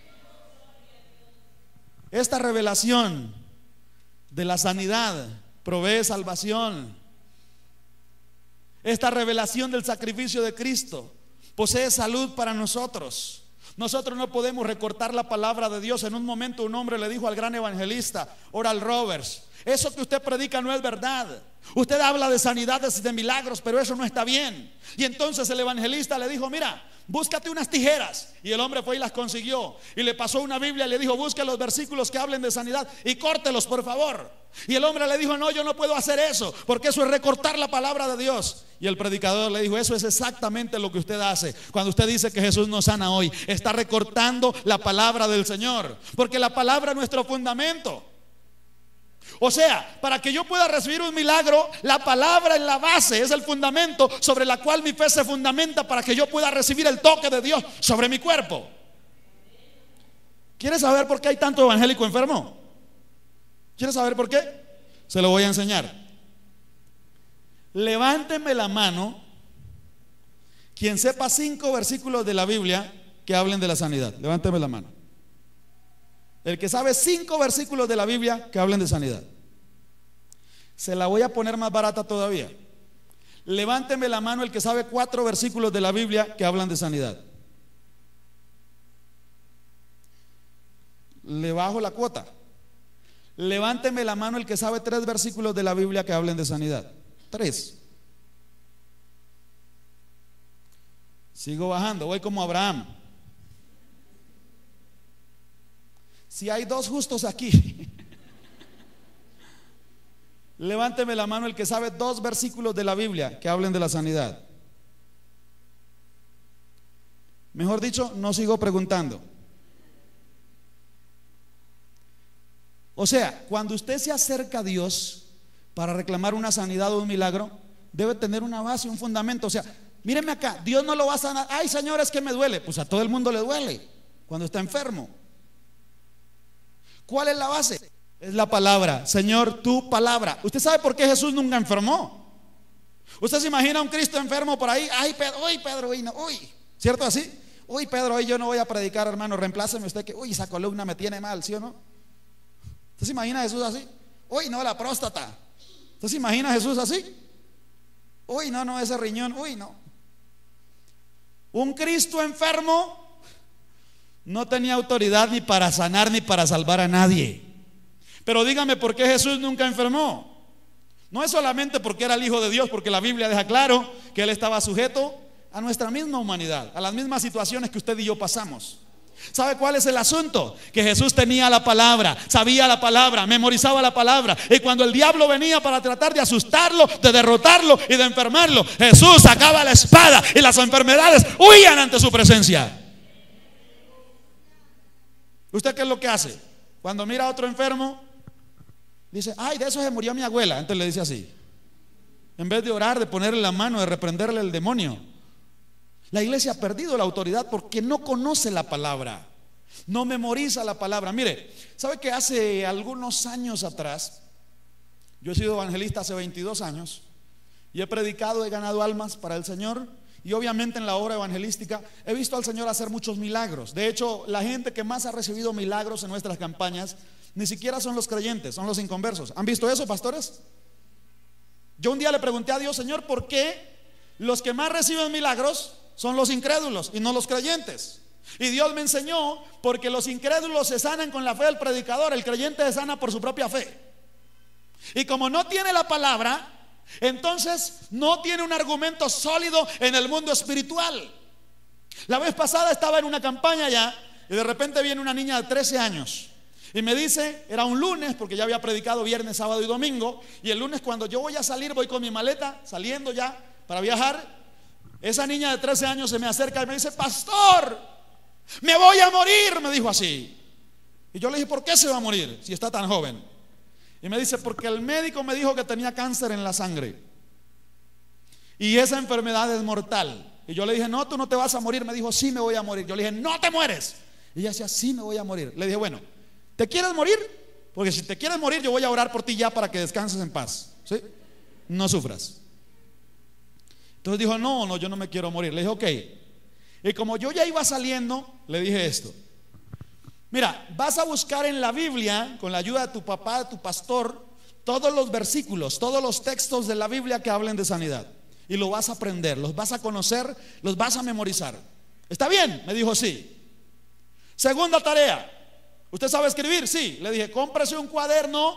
Esta revelación de la sanidad provee salvación. Esta revelación del sacrificio de Cristo posee salud para nosotros. Nosotros no podemos recortar la palabra de Dios. En un momento un hombre le dijo al gran evangelista Oral Roberts: eso que usted predica no es verdad. Usted habla de sanidades y de milagros, pero eso no está bien. Y entonces el evangelista le dijo: mira, búscate unas tijeras. Y el hombre fue y las consiguió, y le pasó una Biblia y le dijo: busque los versículos que hablen de sanidad y córtelos, por favor. Y el hombre le dijo: no, yo no puedo hacer eso, porque eso es recortar la palabra de Dios. Y el predicador le dijo: eso es exactamente lo que usted hace cuando usted dice que Jesús nos sana hoy. Está recortando la palabra del Señor, porque la palabra es nuestro fundamento. O sea, para que yo pueda recibir un milagro, la palabra es la base, es el fundamento sobre la cual mi fe se fundamenta, para que yo pueda recibir el toque de Dios sobre mi cuerpo. ¿Quiere saber por qué hay tanto evangélico enfermo? ¿Quiere saber por qué? Se lo voy a enseñar. Levánteme la mano quien sepa 5 versículos de la Biblia que hablen de la sanidad? Levánteme la mano. El que sabe 5 versículos de la Biblia que hablen de sanidad. Se la voy a poner más barata todavía. Levánteme la mano el que sabe 4 versículos de la Biblia que hablan de sanidad. Le bajo la cuota. Levánteme la mano el que sabe 3 versículos de la Biblia que hablen de sanidad. 3. Sigo bajando, voy como Abraham. Si hay 2 justos aquí, levánteme la mano el que sabe 2 versículos de la Biblia que hablen de la sanidad. Mejor dicho, no sigo preguntando. O sea, cuando usted se acerca a Dios para reclamar una sanidad o un milagro, debe tener una base, un fundamento. O sea, mírenme acá, Dios no lo va a sanar. Ay, Señor, es que me duele. Pues a todo el mundo le duele cuando está enfermo. ¿Cuál es la base? Es la palabra. Señor, tu palabra. ¿Usted sabe por qué Jesús nunca enfermó? ¿Usted se imagina a un Cristo enfermo por ahí? Ay, Pedro, uy, Pedro, uy, no, uy. ¿Cierto así? Uy, Pedro, hoy yo no voy a predicar, hermano, reempláceme usted que, uy, esa columna me tiene mal, ¿sí o no? ¿Usted se imagina a Jesús así? Uy, no, la próstata. ¿Usted se imagina a Jesús así? Uy, no, ese riñón, uy, no. Un Cristo enfermo no tenía autoridad ni para sanar ni para salvar a nadie. Pero dígame por qué Jesús nunca enfermó. No es solamente porque era el Hijo de Dios, porque la Biblia deja claro que Él estaba sujeto a nuestra misma humanidad, a las mismas situaciones que usted y yo pasamos. ¿Sabe cuál es el asunto? Que Jesús tenía la palabra, sabía la palabra, memorizaba la palabra. Y cuando el diablo venía para tratar de asustarlo, de derrotarlo y de enfermarlo, Jesús sacaba la espada y las enfermedades huían ante su presencia. ¿Usted qué es lo que hace? Cuando mira a otro enfermo, dice, ay, de eso se murió mi abuela. Entonces le dice así, en vez de orar, de ponerle la mano, de reprenderle el demonio. La iglesia ha perdido la autoridad porque no conoce la palabra, no memoriza la palabra. Mire, ¿sabe que hace algunos años atrás, yo he sido evangelista hace 22 años y he predicado, he ganado almas para el Señor? Y obviamente en la obra evangelística he visto al Señor hacer muchos milagros. De hecho, la gente que más ha recibido milagros en nuestras campañas ni siquiera son los creyentes, son los inconversos. ¿Han visto eso, pastores? Yo un día le pregunté a Dios, Señor, ¿por qué los que más reciben milagros son los incrédulos y no los creyentes? Y Dios me enseñó, porque los incrédulos se sanan con la fe del predicador, el creyente se sana por su propia fe. Y como no tiene la palabra, entonces no tiene un argumento sólido en el mundo espiritual. La vez pasada estaba en una campaña allá y de repente viene una niña de 13 años y me dice, era un lunes porque ya había predicado viernes, sábado y domingo, y el lunes cuando yo voy a salir, voy con mi maleta saliendo ya para viajar, esa niña de 13 años se me acerca y me dice, pastor, me voy a morir, me dijo así. Y yo le dije, ¿por qué se va a morir si está tan joven? Y me dice, porque el médico me dijo que tenía cáncer en la sangre y esa enfermedad es mortal. Y yo le dije, no, tú no te vas a morir. Me dijo, sí, me voy a morir. Yo le dije, no te mueres. Y ella decía, sí, me voy a morir. Le dije, bueno, ¿te quieres morir? Porque si te quieres morir, yo voy a orar por ti ya para que descanses en paz, ¿sí? No sufras. Entonces dijo, no, yo no me quiero morir. Le dije, ok. Y como yo ya iba saliendo, le dije esto: mira, vas a buscar en la Biblia, con la ayuda de tu papá, de tu pastor, todos los versículos, todos los textos de la Biblia que hablen de sanidad. Y lo vas a aprender, los vas a conocer, los vas a memorizar. ¿Está bien? Me dijo, sí. Segunda tarea, ¿usted sabe escribir? Sí. Le dije, cómprese un cuaderno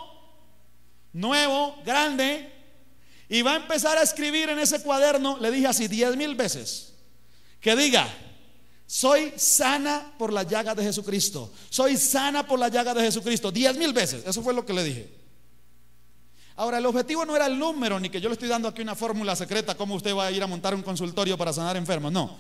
nuevo, grande, y va a empezar a escribir en ese cuaderno, le dije así 10,000 veces, que diga, soy sana por la llaga de Jesucristo, soy sana por la llaga de Jesucristo, 10,000 veces. Eso fue lo que le dije. Ahora, el objetivo no era el número, ni que yo le estoy dando aquí una fórmula secreta cómo usted va a ir a montar un consultorio para sanar enfermos, no.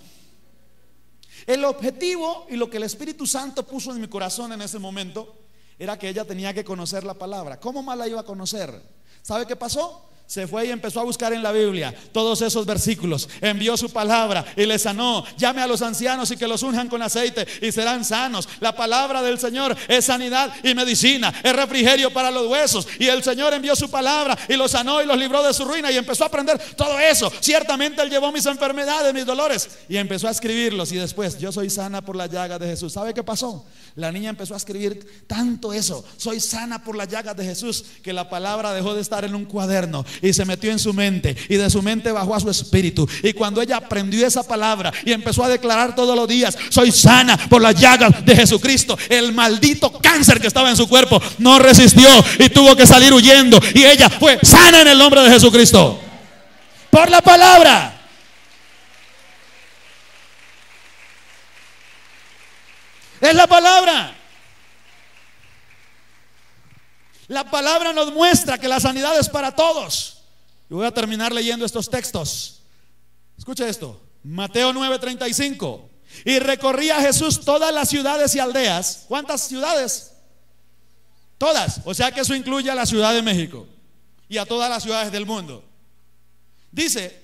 El objetivo y lo que el Espíritu Santo puso en mi corazón en ese momento era que ella tenía que conocer la palabra. ¿Cómo más la iba a conocer? ¿Sabe qué pasó? Se fue y empezó a buscar en la Biblia todos esos versículos, envió su palabra y les sanó. Llame a los ancianos y que los unjan con aceite y serán sanos. La palabra del Señor es sanidad y medicina, es refrigerio para los huesos. Y el Señor envió su palabra y los sanó y los libró de su ruina. Y empezó a aprender todo eso. Ciertamente Él llevó mis enfermedades, mis dolores, y empezó a escribirlos. Y después, yo soy sana por la llaga de Jesús. ¿Sabe qué pasó? La niña empezó a escribir tanto eso, soy sana por las llagas de Jesús, que la palabra dejó de estar en un cuaderno y se metió en su mente, y de su mente bajó a su espíritu. Y cuando ella aprendió esa palabra y empezó a declarar todos los días, soy sana por las llagas de Jesucristo, el maldito cáncer que estaba en su cuerpo no resistió y tuvo que salir huyendo, y ella fue sana en el nombre de Jesucristo por la palabra. Es la palabra. La palabra nos muestra que la sanidad es para todos. Y voy a terminar leyendo estos textos. Escuche esto. Mateo 9:35. Y recorría Jesús todas las ciudades y aldeas. ¿Cuántas ciudades? Todas. O sea que eso incluye a la Ciudad de México y a todas las ciudades del mundo. Dice,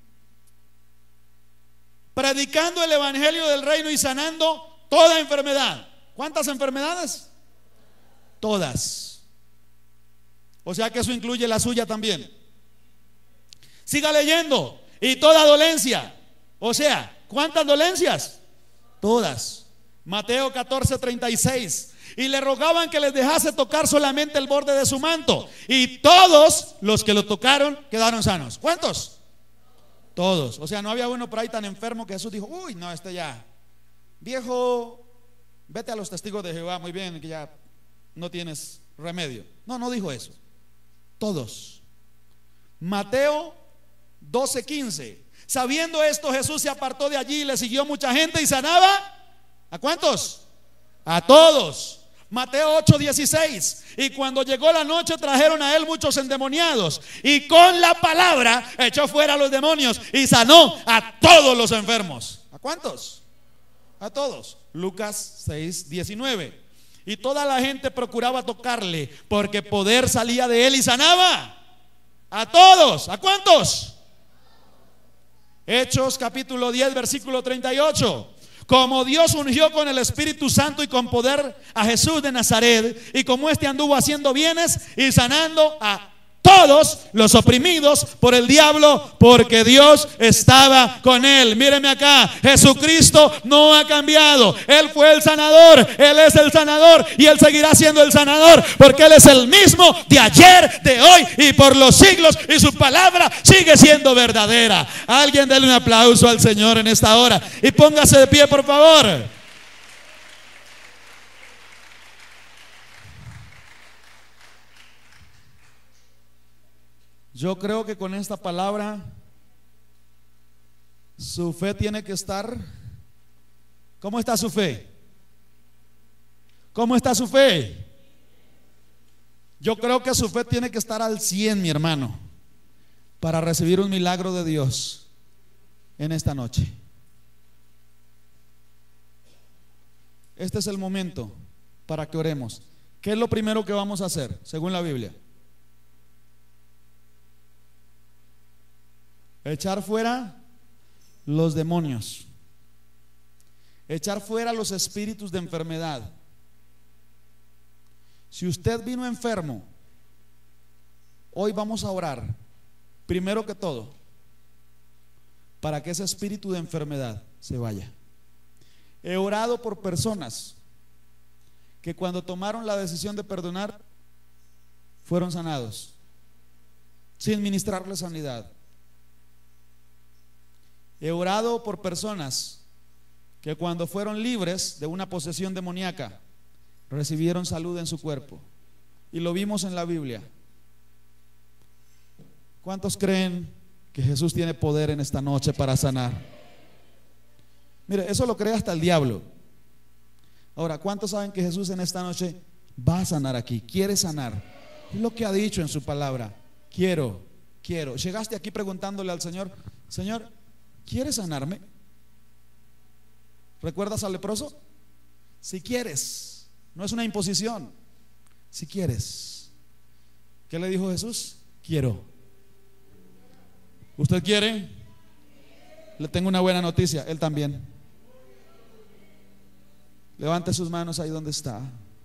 predicando el evangelio del reino y sanando toda enfermedad. ¿Cuántas enfermedades? Todas. O sea que eso incluye la suya también. Siga leyendo. Y toda dolencia. O sea, ¿cuántas dolencias? Todas. Mateo 14:36. Y le rogaban que les dejase tocar solamente el borde de su manto. Y todos los que lo tocaron quedaron sanos. ¿Cuántos? Todos. O sea, no había uno por ahí tan enfermo que Jesús dijo, uy, no, este ya, viejo, vete a los testigos de Jehová, muy bien, que ya no tienes remedio. No, no dijo eso. Todos. Mateo 12:15. Sabiendo esto, Jesús se apartó de allí y le siguió mucha gente y sanaba. ¿A cuántos? A todos. Mateo 8:16. Y cuando llegó la noche trajeron a él muchos endemoniados, y con la palabra echó fuera a los demonios y sanó a todos los enfermos. ¿A cuántos? A todos. Lucas 6:19. Y toda la gente procuraba tocarle, porque poder salía de él y sanaba a todos. ¿A cuántos? Hechos capítulo 10 versículo 38. Como Dios ungió con el Espíritu Santo y con poder a Jesús de Nazaret, y como éste anduvo haciendo bienes y sanando a todos los oprimidos por el diablo, porque Dios estaba con él. Míreme acá, Jesucristo no ha cambiado. Él fue el sanador, Él es el sanador, y Él seguirá siendo el sanador, porque Él es el mismo de ayer, de hoy y por los siglos, y su palabra sigue siendo verdadera. Alguien déle un aplauso al Señor en esta hora y póngase de pie, por favor. Yo creo que con esta palabra su fe tiene que estar. ¿Cómo está su fe? ¿Cómo está su fe? Yo creo que su fe tiene que estar al 100, mi hermano, para recibir un milagro de Dios en esta noche. Este es el momento para que oremos. ¿Qué es lo primero que vamos a hacer según la Biblia? Echar fuera los demonios, echar fuera los espíritus de enfermedad. Si usted vino enfermo, hoy vamos a orar, primero que todo, para que ese espíritu de enfermedad se vaya. He orado por personas que cuando tomaron la decisión de perdonar, fueron sanados, sin ministrarles sanidad. He orado por personas que cuando fueron libres de una posesión demoníaca, recibieron salud en su cuerpo. Y lo vimos en la Biblia. ¿Cuántos creen que Jesús tiene poder en esta noche para sanar? Mire, eso lo cree hasta el diablo. Ahora, ¿cuántos saben que Jesús en esta noche va a sanar aquí? Quiere sanar. Es lo que ha dicho en su palabra. Quiero. Llegaste aquí preguntándole al Señor, Señor, ¿quieres sanarme? ¿Recuerdas al leproso? Si quieres, no es una imposición. Si quieres. ¿Qué le dijo Jesús? Quiero. ¿Usted quiere? Le tengo una buena noticia, él también. Levante sus manos ahí donde está.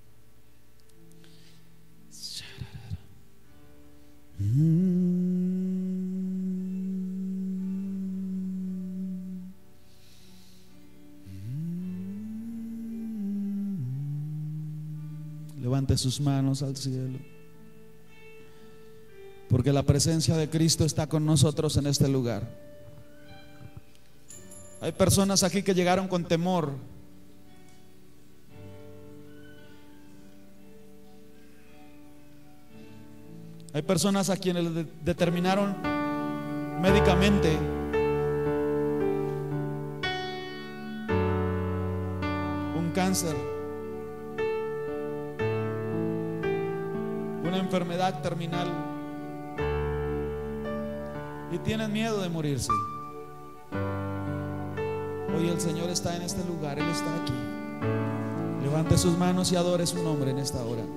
Levante sus manos al cielo, porque la presencia de Cristo está con nosotros en este lugar. Hay personas aquí que llegaron con temor. Hay personas a quienes le determinaron médicamente un cáncer, una enfermedad terminal, y tienen miedo de morirse. Hoy el Señor está en este lugar, Él está aquí. Levante sus manos y adore su nombre en esta hora.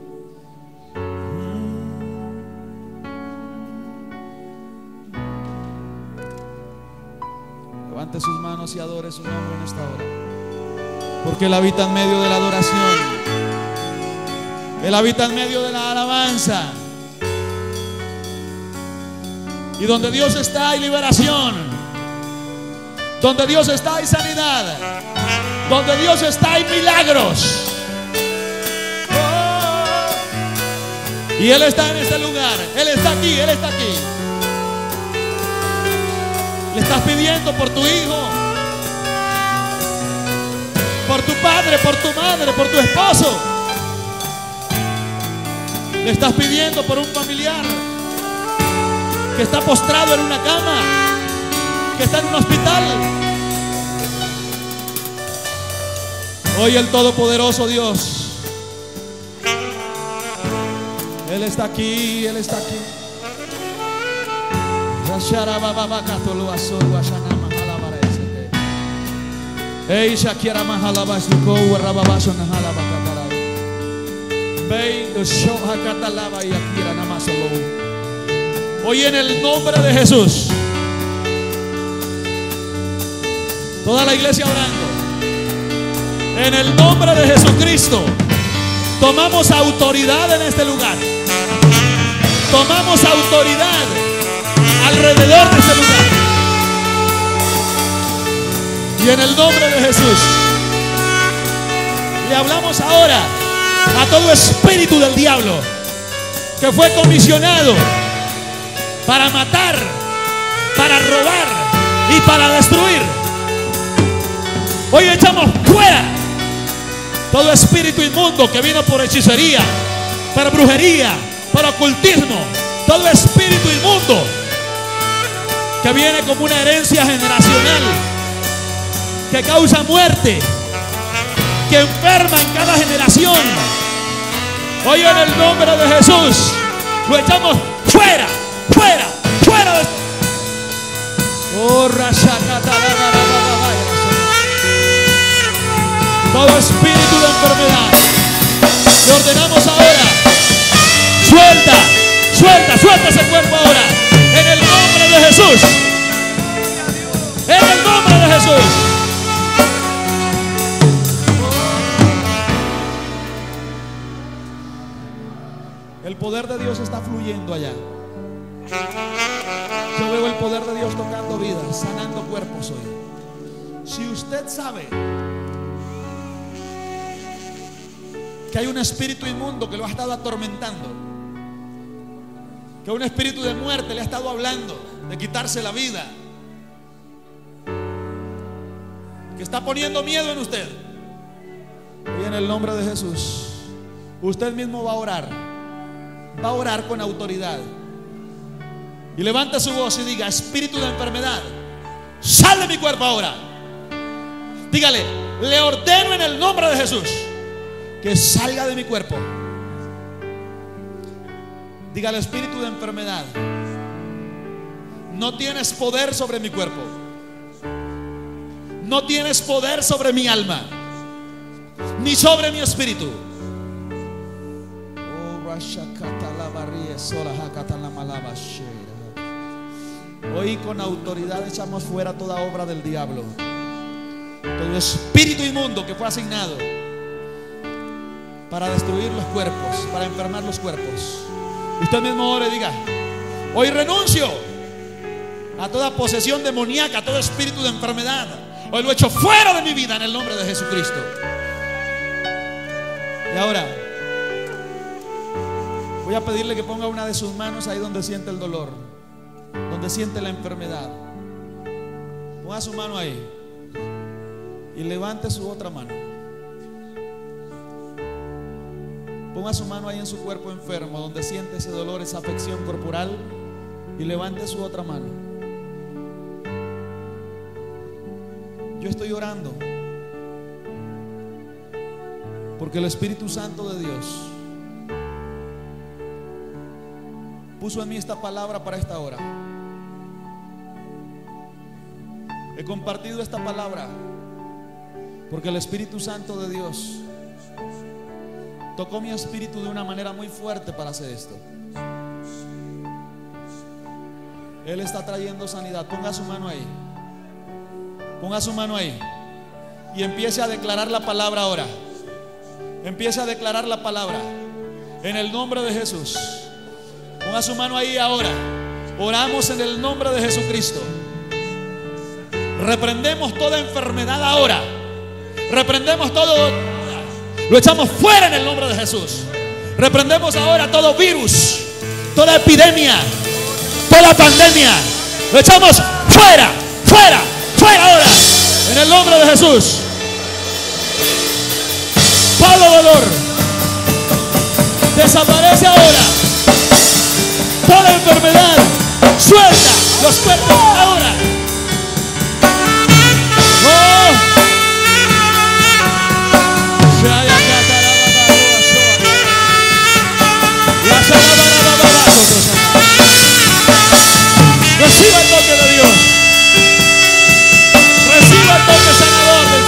Levante sus manos y adore su nombre en esta hora, porque Él habita en medio de la adoración, Él habita en medio de la alabanza. Y donde Dios está hay liberación, donde Dios está hay sanidad, donde Dios está hay milagros. Y Él está en este lugar, Él está aquí, Él está aquí. Le estás pidiendo por tu hijo, por tu padre, por tu madre, por tu esposo. Le estás pidiendo por un familiar que está postrado en una cama, que está en un hospital. Hoy el Todopoderoso Dios, Él está aquí, Él está aquí. Hoy en el nombre de Jesús, toda la iglesia orando, en el nombre de Jesucristo, tomamos autoridad en este lugar. Tomamos autoridad alrededor de este lugar. Y en el nombre de Jesús, le hablamos ahora a todo espíritu del diablo que fue comisionado para matar, para robar y para destruir. Hoy echamos fuera todo espíritu inmundo que vino por hechicería, por brujería, por ocultismo. Todo espíritu inmundo que viene como una herencia generacional, que causa muerte, que enferma en cada generación. Hoy en el nombre de Jesús lo echamos fuera, fuera, fuera de... Todo espíritu de enfermedad le ordenamos ahora: suelta, suelta, suelta ese cuerpo ahora, en el nombre de Jesús, en el nombre de Jesús. El poder de Dios está fluyendo allá. Yo veo el poder de Dios tocando vidas, sanando cuerpos hoy. Si usted sabe que hay un espíritu inmundo que lo ha estado atormentando, que un espíritu de muerte le ha estado hablando de quitarse la vida, que está poniendo miedo en usted, y en el nombre de Jesús, usted mismo va a orar con autoridad. Y levanta su voz y diga: espíritu de enfermedad, sal de mi cuerpo ahora. Dígale: le ordeno en el nombre de Jesús que salga de mi cuerpo. Dígale: espíritu de enfermedad, no tienes poder sobre mi cuerpo, no tienes poder sobre mi alma, ni sobre mi espíritu. Hoy con autoridad echamos fuera toda obra del diablo, todo espíritu inmundo que fue asignado para destruir los cuerpos, para enfermar los cuerpos. Usted mismo ore y diga: hoy renuncio a toda posesión demoníaca, a todo espíritu de enfermedad. Hoy lo echo fuera de mi vida en el nombre de Jesucristo. Y ahora voy a pedirle que ponga una de sus manos ahí donde siente el dolor, donde siente la enfermedad. Ponga su mano ahí y levante su otra mano. Ponga su mano ahí en su cuerpo enfermo, donde siente ese dolor, esa afección corporal, y levante su otra mano. Yo estoy orando porque el Espíritu Santo de Dios puso en mí esta palabra para esta hora. He compartido esta palabra porque el Espíritu Santo de Dios tocó mi espíritu de una manera muy fuerte para hacer esto. Él está trayendo sanidad. Ponga su mano ahí. Ponga su mano ahí y empiece a declarar la palabra ahora. Empiece a declarar la palabra en el nombre de Jesús. Ponga su mano ahí ahora. Oramos en el nombre de Jesucristo. Reprendemos toda enfermedad ahora. Reprendemos todo. Lo echamos fuera en el nombre de Jesús. Reprendemos ahora todo virus, toda epidemia, toda pandemia. Lo echamos fuera, fuera, fuera ahora en el nombre de Jesús. Todo dolor desaparece ahora. Toda enfermedad suelta los cuerpos ahora. Reciba el toque de Dios. Reciba el toque sanador del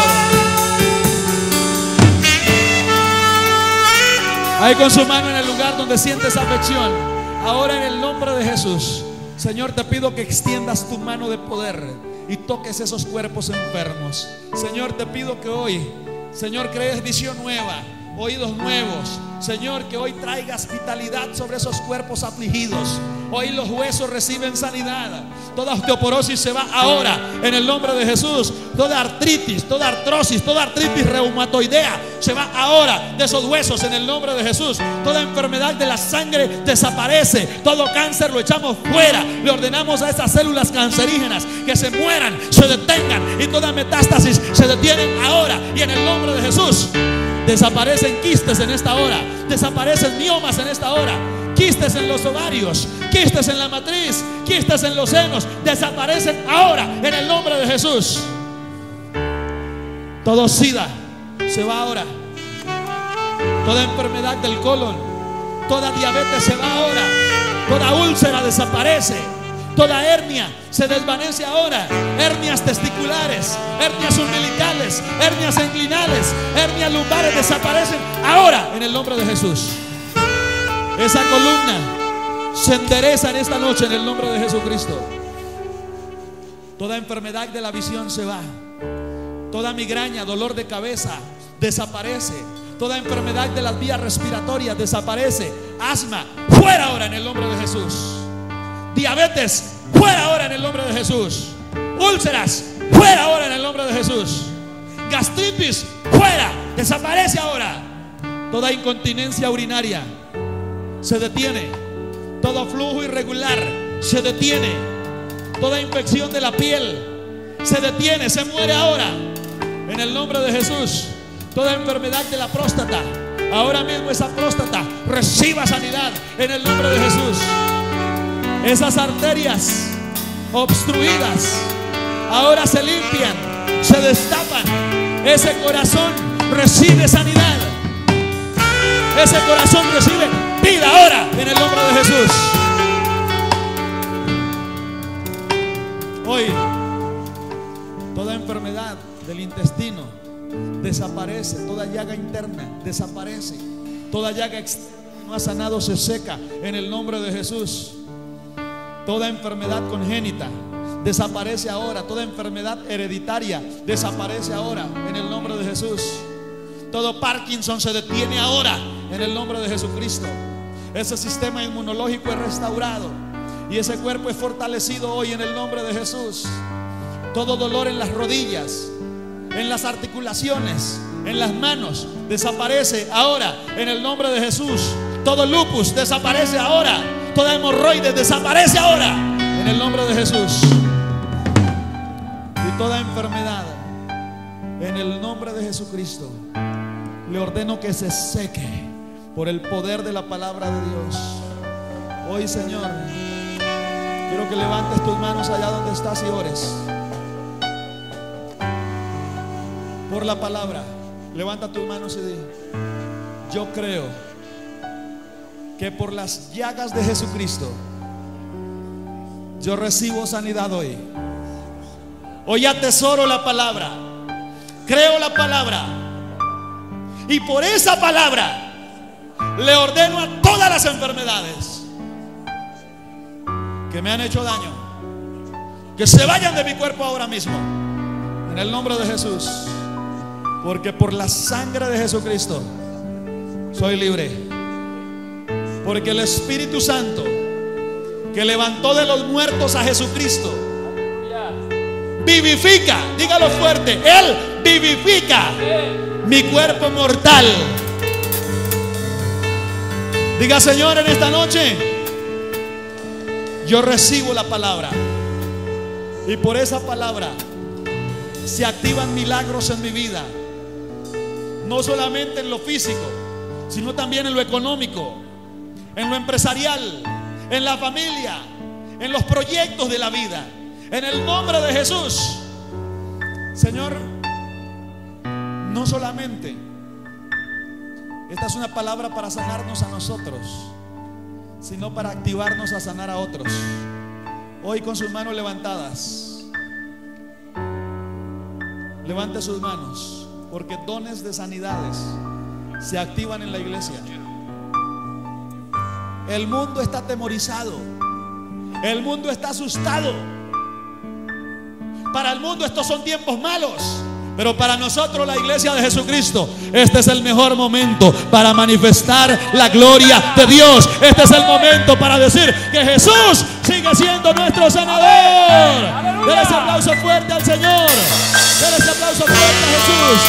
Señor. Ahí con su mano en el lugar donde siente esa afección. Ahora en el nombre de Jesús, Señor, te pido que extiendas tu mano de poder y toques esos cuerpos enfermos. Señor, te pido que hoy, Señor, crees visión nueva, oídos nuevos. Señor, que hoy traigas vitalidad sobre esos cuerpos afligidos. Hoy los huesos reciben sanidad. Toda osteoporosis se va ahora en el nombre de Jesús. Toda artritis, toda artrosis, toda artritis reumatoidea se va ahora de esos huesos en el nombre de Jesús. Toda enfermedad de la sangre desaparece. Todo cáncer lo echamos fuera. Le ordenamos a esas células cancerígenas que se mueran, se detengan, y toda metástasis se detienen ahora. Y en el nombre de Jesús desaparecen quistes en esta hora. Desaparecen miomas en esta hora. Quistes en los ovarios, quistes en la matriz, quistes en los senos, desaparecen ahora en el nombre de Jesús. Todo SIDA se va ahora. Toda enfermedad del colon, toda diabetes se va ahora. Toda úlcera desaparece. Toda hernia se desvanece ahora. Hernias testiculares, hernias umbilicales, hernias inguinales, hernias lumbares desaparecen ahora en el nombre de Jesús. Esa columna se endereza en esta noche en el nombre de Jesucristo. Toda enfermedad de la visión se va. Toda migraña, dolor de cabeza desaparece. Toda enfermedad de las vías respiratorias desaparece. Asma, fuera ahora en el nombre de Jesús. Diabetes, fuera ahora en el nombre de Jesús. Úlceras, fuera ahora en el nombre de Jesús. Gastritis, fuera, desaparece ahora. Toda incontinencia urinaria se detiene. Todo flujo irregular se detiene. Toda infección de la piel se detiene, se muere ahora en el nombre de Jesús. Toda enfermedad de la próstata, ahora mismo esa próstata reciba sanidad en el nombre de Jesús. Esas arterias obstruidas ahora se limpian, se destapan. Ese corazón recibe sanidad. Ese corazón recibe vida ahora en el nombre de Jesús. Hoy toda enfermedad del intestino desaparece. Toda llaga interna desaparece. Toda llaga externa que no ha sanado se seca en el nombre de Jesús. Toda enfermedad congénita desaparece ahora. Toda enfermedad hereditaria desaparece ahora en el nombre de Jesús. Todo Parkinson se detiene ahora en el nombre de Jesucristo. Ese sistema inmunológico es restaurado y ese cuerpo es fortalecido hoy en el nombre de Jesús. Todo dolor en las rodillas, en las articulaciones, en las manos, desaparece ahora en el nombre de Jesús. Todo lupus desaparece ahora. Toda hemorroides desaparece ahora en el nombre de Jesús. Y toda enfermedad, en el nombre de Jesucristo, le ordeno que se seque por el poder de la palabra de Dios. Hoy, Señor, quiero que levantes tus manos allá donde estás y ores por la palabra. Levanta tus manos y di: yo creo que por las llagas de Jesucristo yo recibo sanidad hoy. Hoy atesoro la palabra, creo la palabra, y por esa palabra le ordeno a todas las enfermedades que me han hecho daño que se vayan de mi cuerpo ahora mismo, en el nombre de Jesús. Porque por la sangre de Jesucristo soy libre. Porque el Espíritu Santo, que levantó de los muertos a Jesucristo, vivifica, dígalo fuerte, Él vivifica mi cuerpo mortal. Diga: Señor, en esta noche yo recibo la palabra, y por esa palabra se activan milagros en mi vida. No solamente en lo físico, sino también en lo económico, en lo empresarial, en la familia, en los proyectos de la vida. En el nombre de Jesús. Señor, no solamente esta es una palabra para sanarnos a nosotros, sino para activarnos a sanar a otros. Hoy, con sus manos levantadas, levante sus manos, porque dones de sanidades se activan en la iglesia. El mundo está atemorizado, el mundo está asustado. Para el mundo estos son tiempos malos, pero para nosotros, la iglesia de Jesucristo, este es el mejor momento para manifestar la gloria de Dios. Este es el momento para decir que Jesús sigue siendo nuestro sanador. Denle ese aplauso fuerte al Señor. Denle ese aplauso fuerte a Jesús.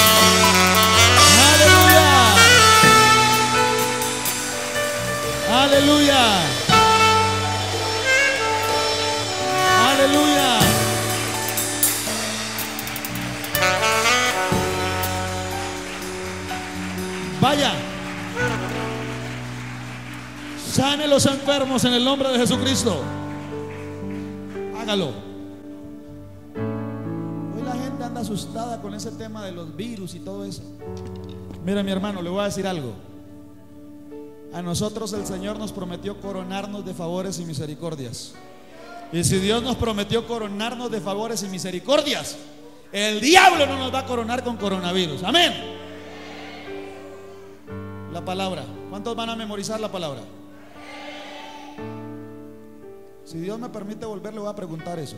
Aleluya. Aleluya. Aleluya. Vaya, sane los enfermos en el nombre de Jesucristo. Hágalo. Hoy la gente anda asustada con ese tema de los virus y todo eso. Mira, mi hermano, le voy a decir algo. A nosotros el Señor nos prometió coronarnos de favores y misericordias. Y si Dios nos prometió coronarnos de favores y misericordias, el diablo no nos va a coronar con coronavirus. Amén. La palabra. ¿Cuántos van a memorizar la palabra? Si Dios me permite volver, le voy a preguntar eso.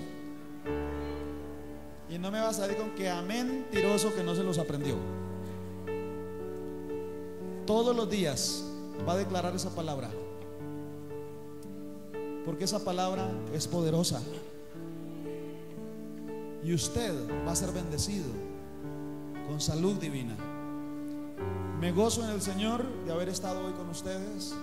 Y no me va a salir con que amén, mentiroso, que no se los aprendió. Todos los días va a declarar esa palabra, porque esa palabra es poderosa. Y usted va a ser bendecido con salud divina. Me gozo en el Señor de haber estado hoy con ustedes,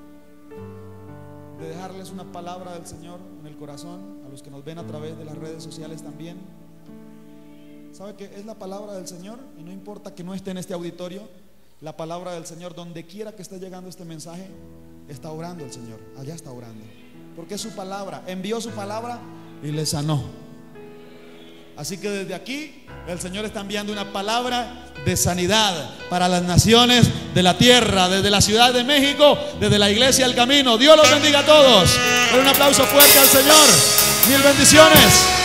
de dejarles una palabra del Señor en el corazón, a los que nos ven a través de las redes sociales también. ¿Sabe que es la palabra del Señor? Y no importa que no esté en este auditorio, la palabra del Señor, donde quiera que esté llegando este mensaje, está orando el Señor, allá está orando, porque es su palabra, envió su palabra y le sanó. Así que desde aquí el Señor está enviando una palabra de sanidad para las naciones de la tierra, desde la Ciudad de México, desde la Iglesia El Camino. Dios los bendiga a todos. Un aplauso fuerte al Señor. Mil bendiciones.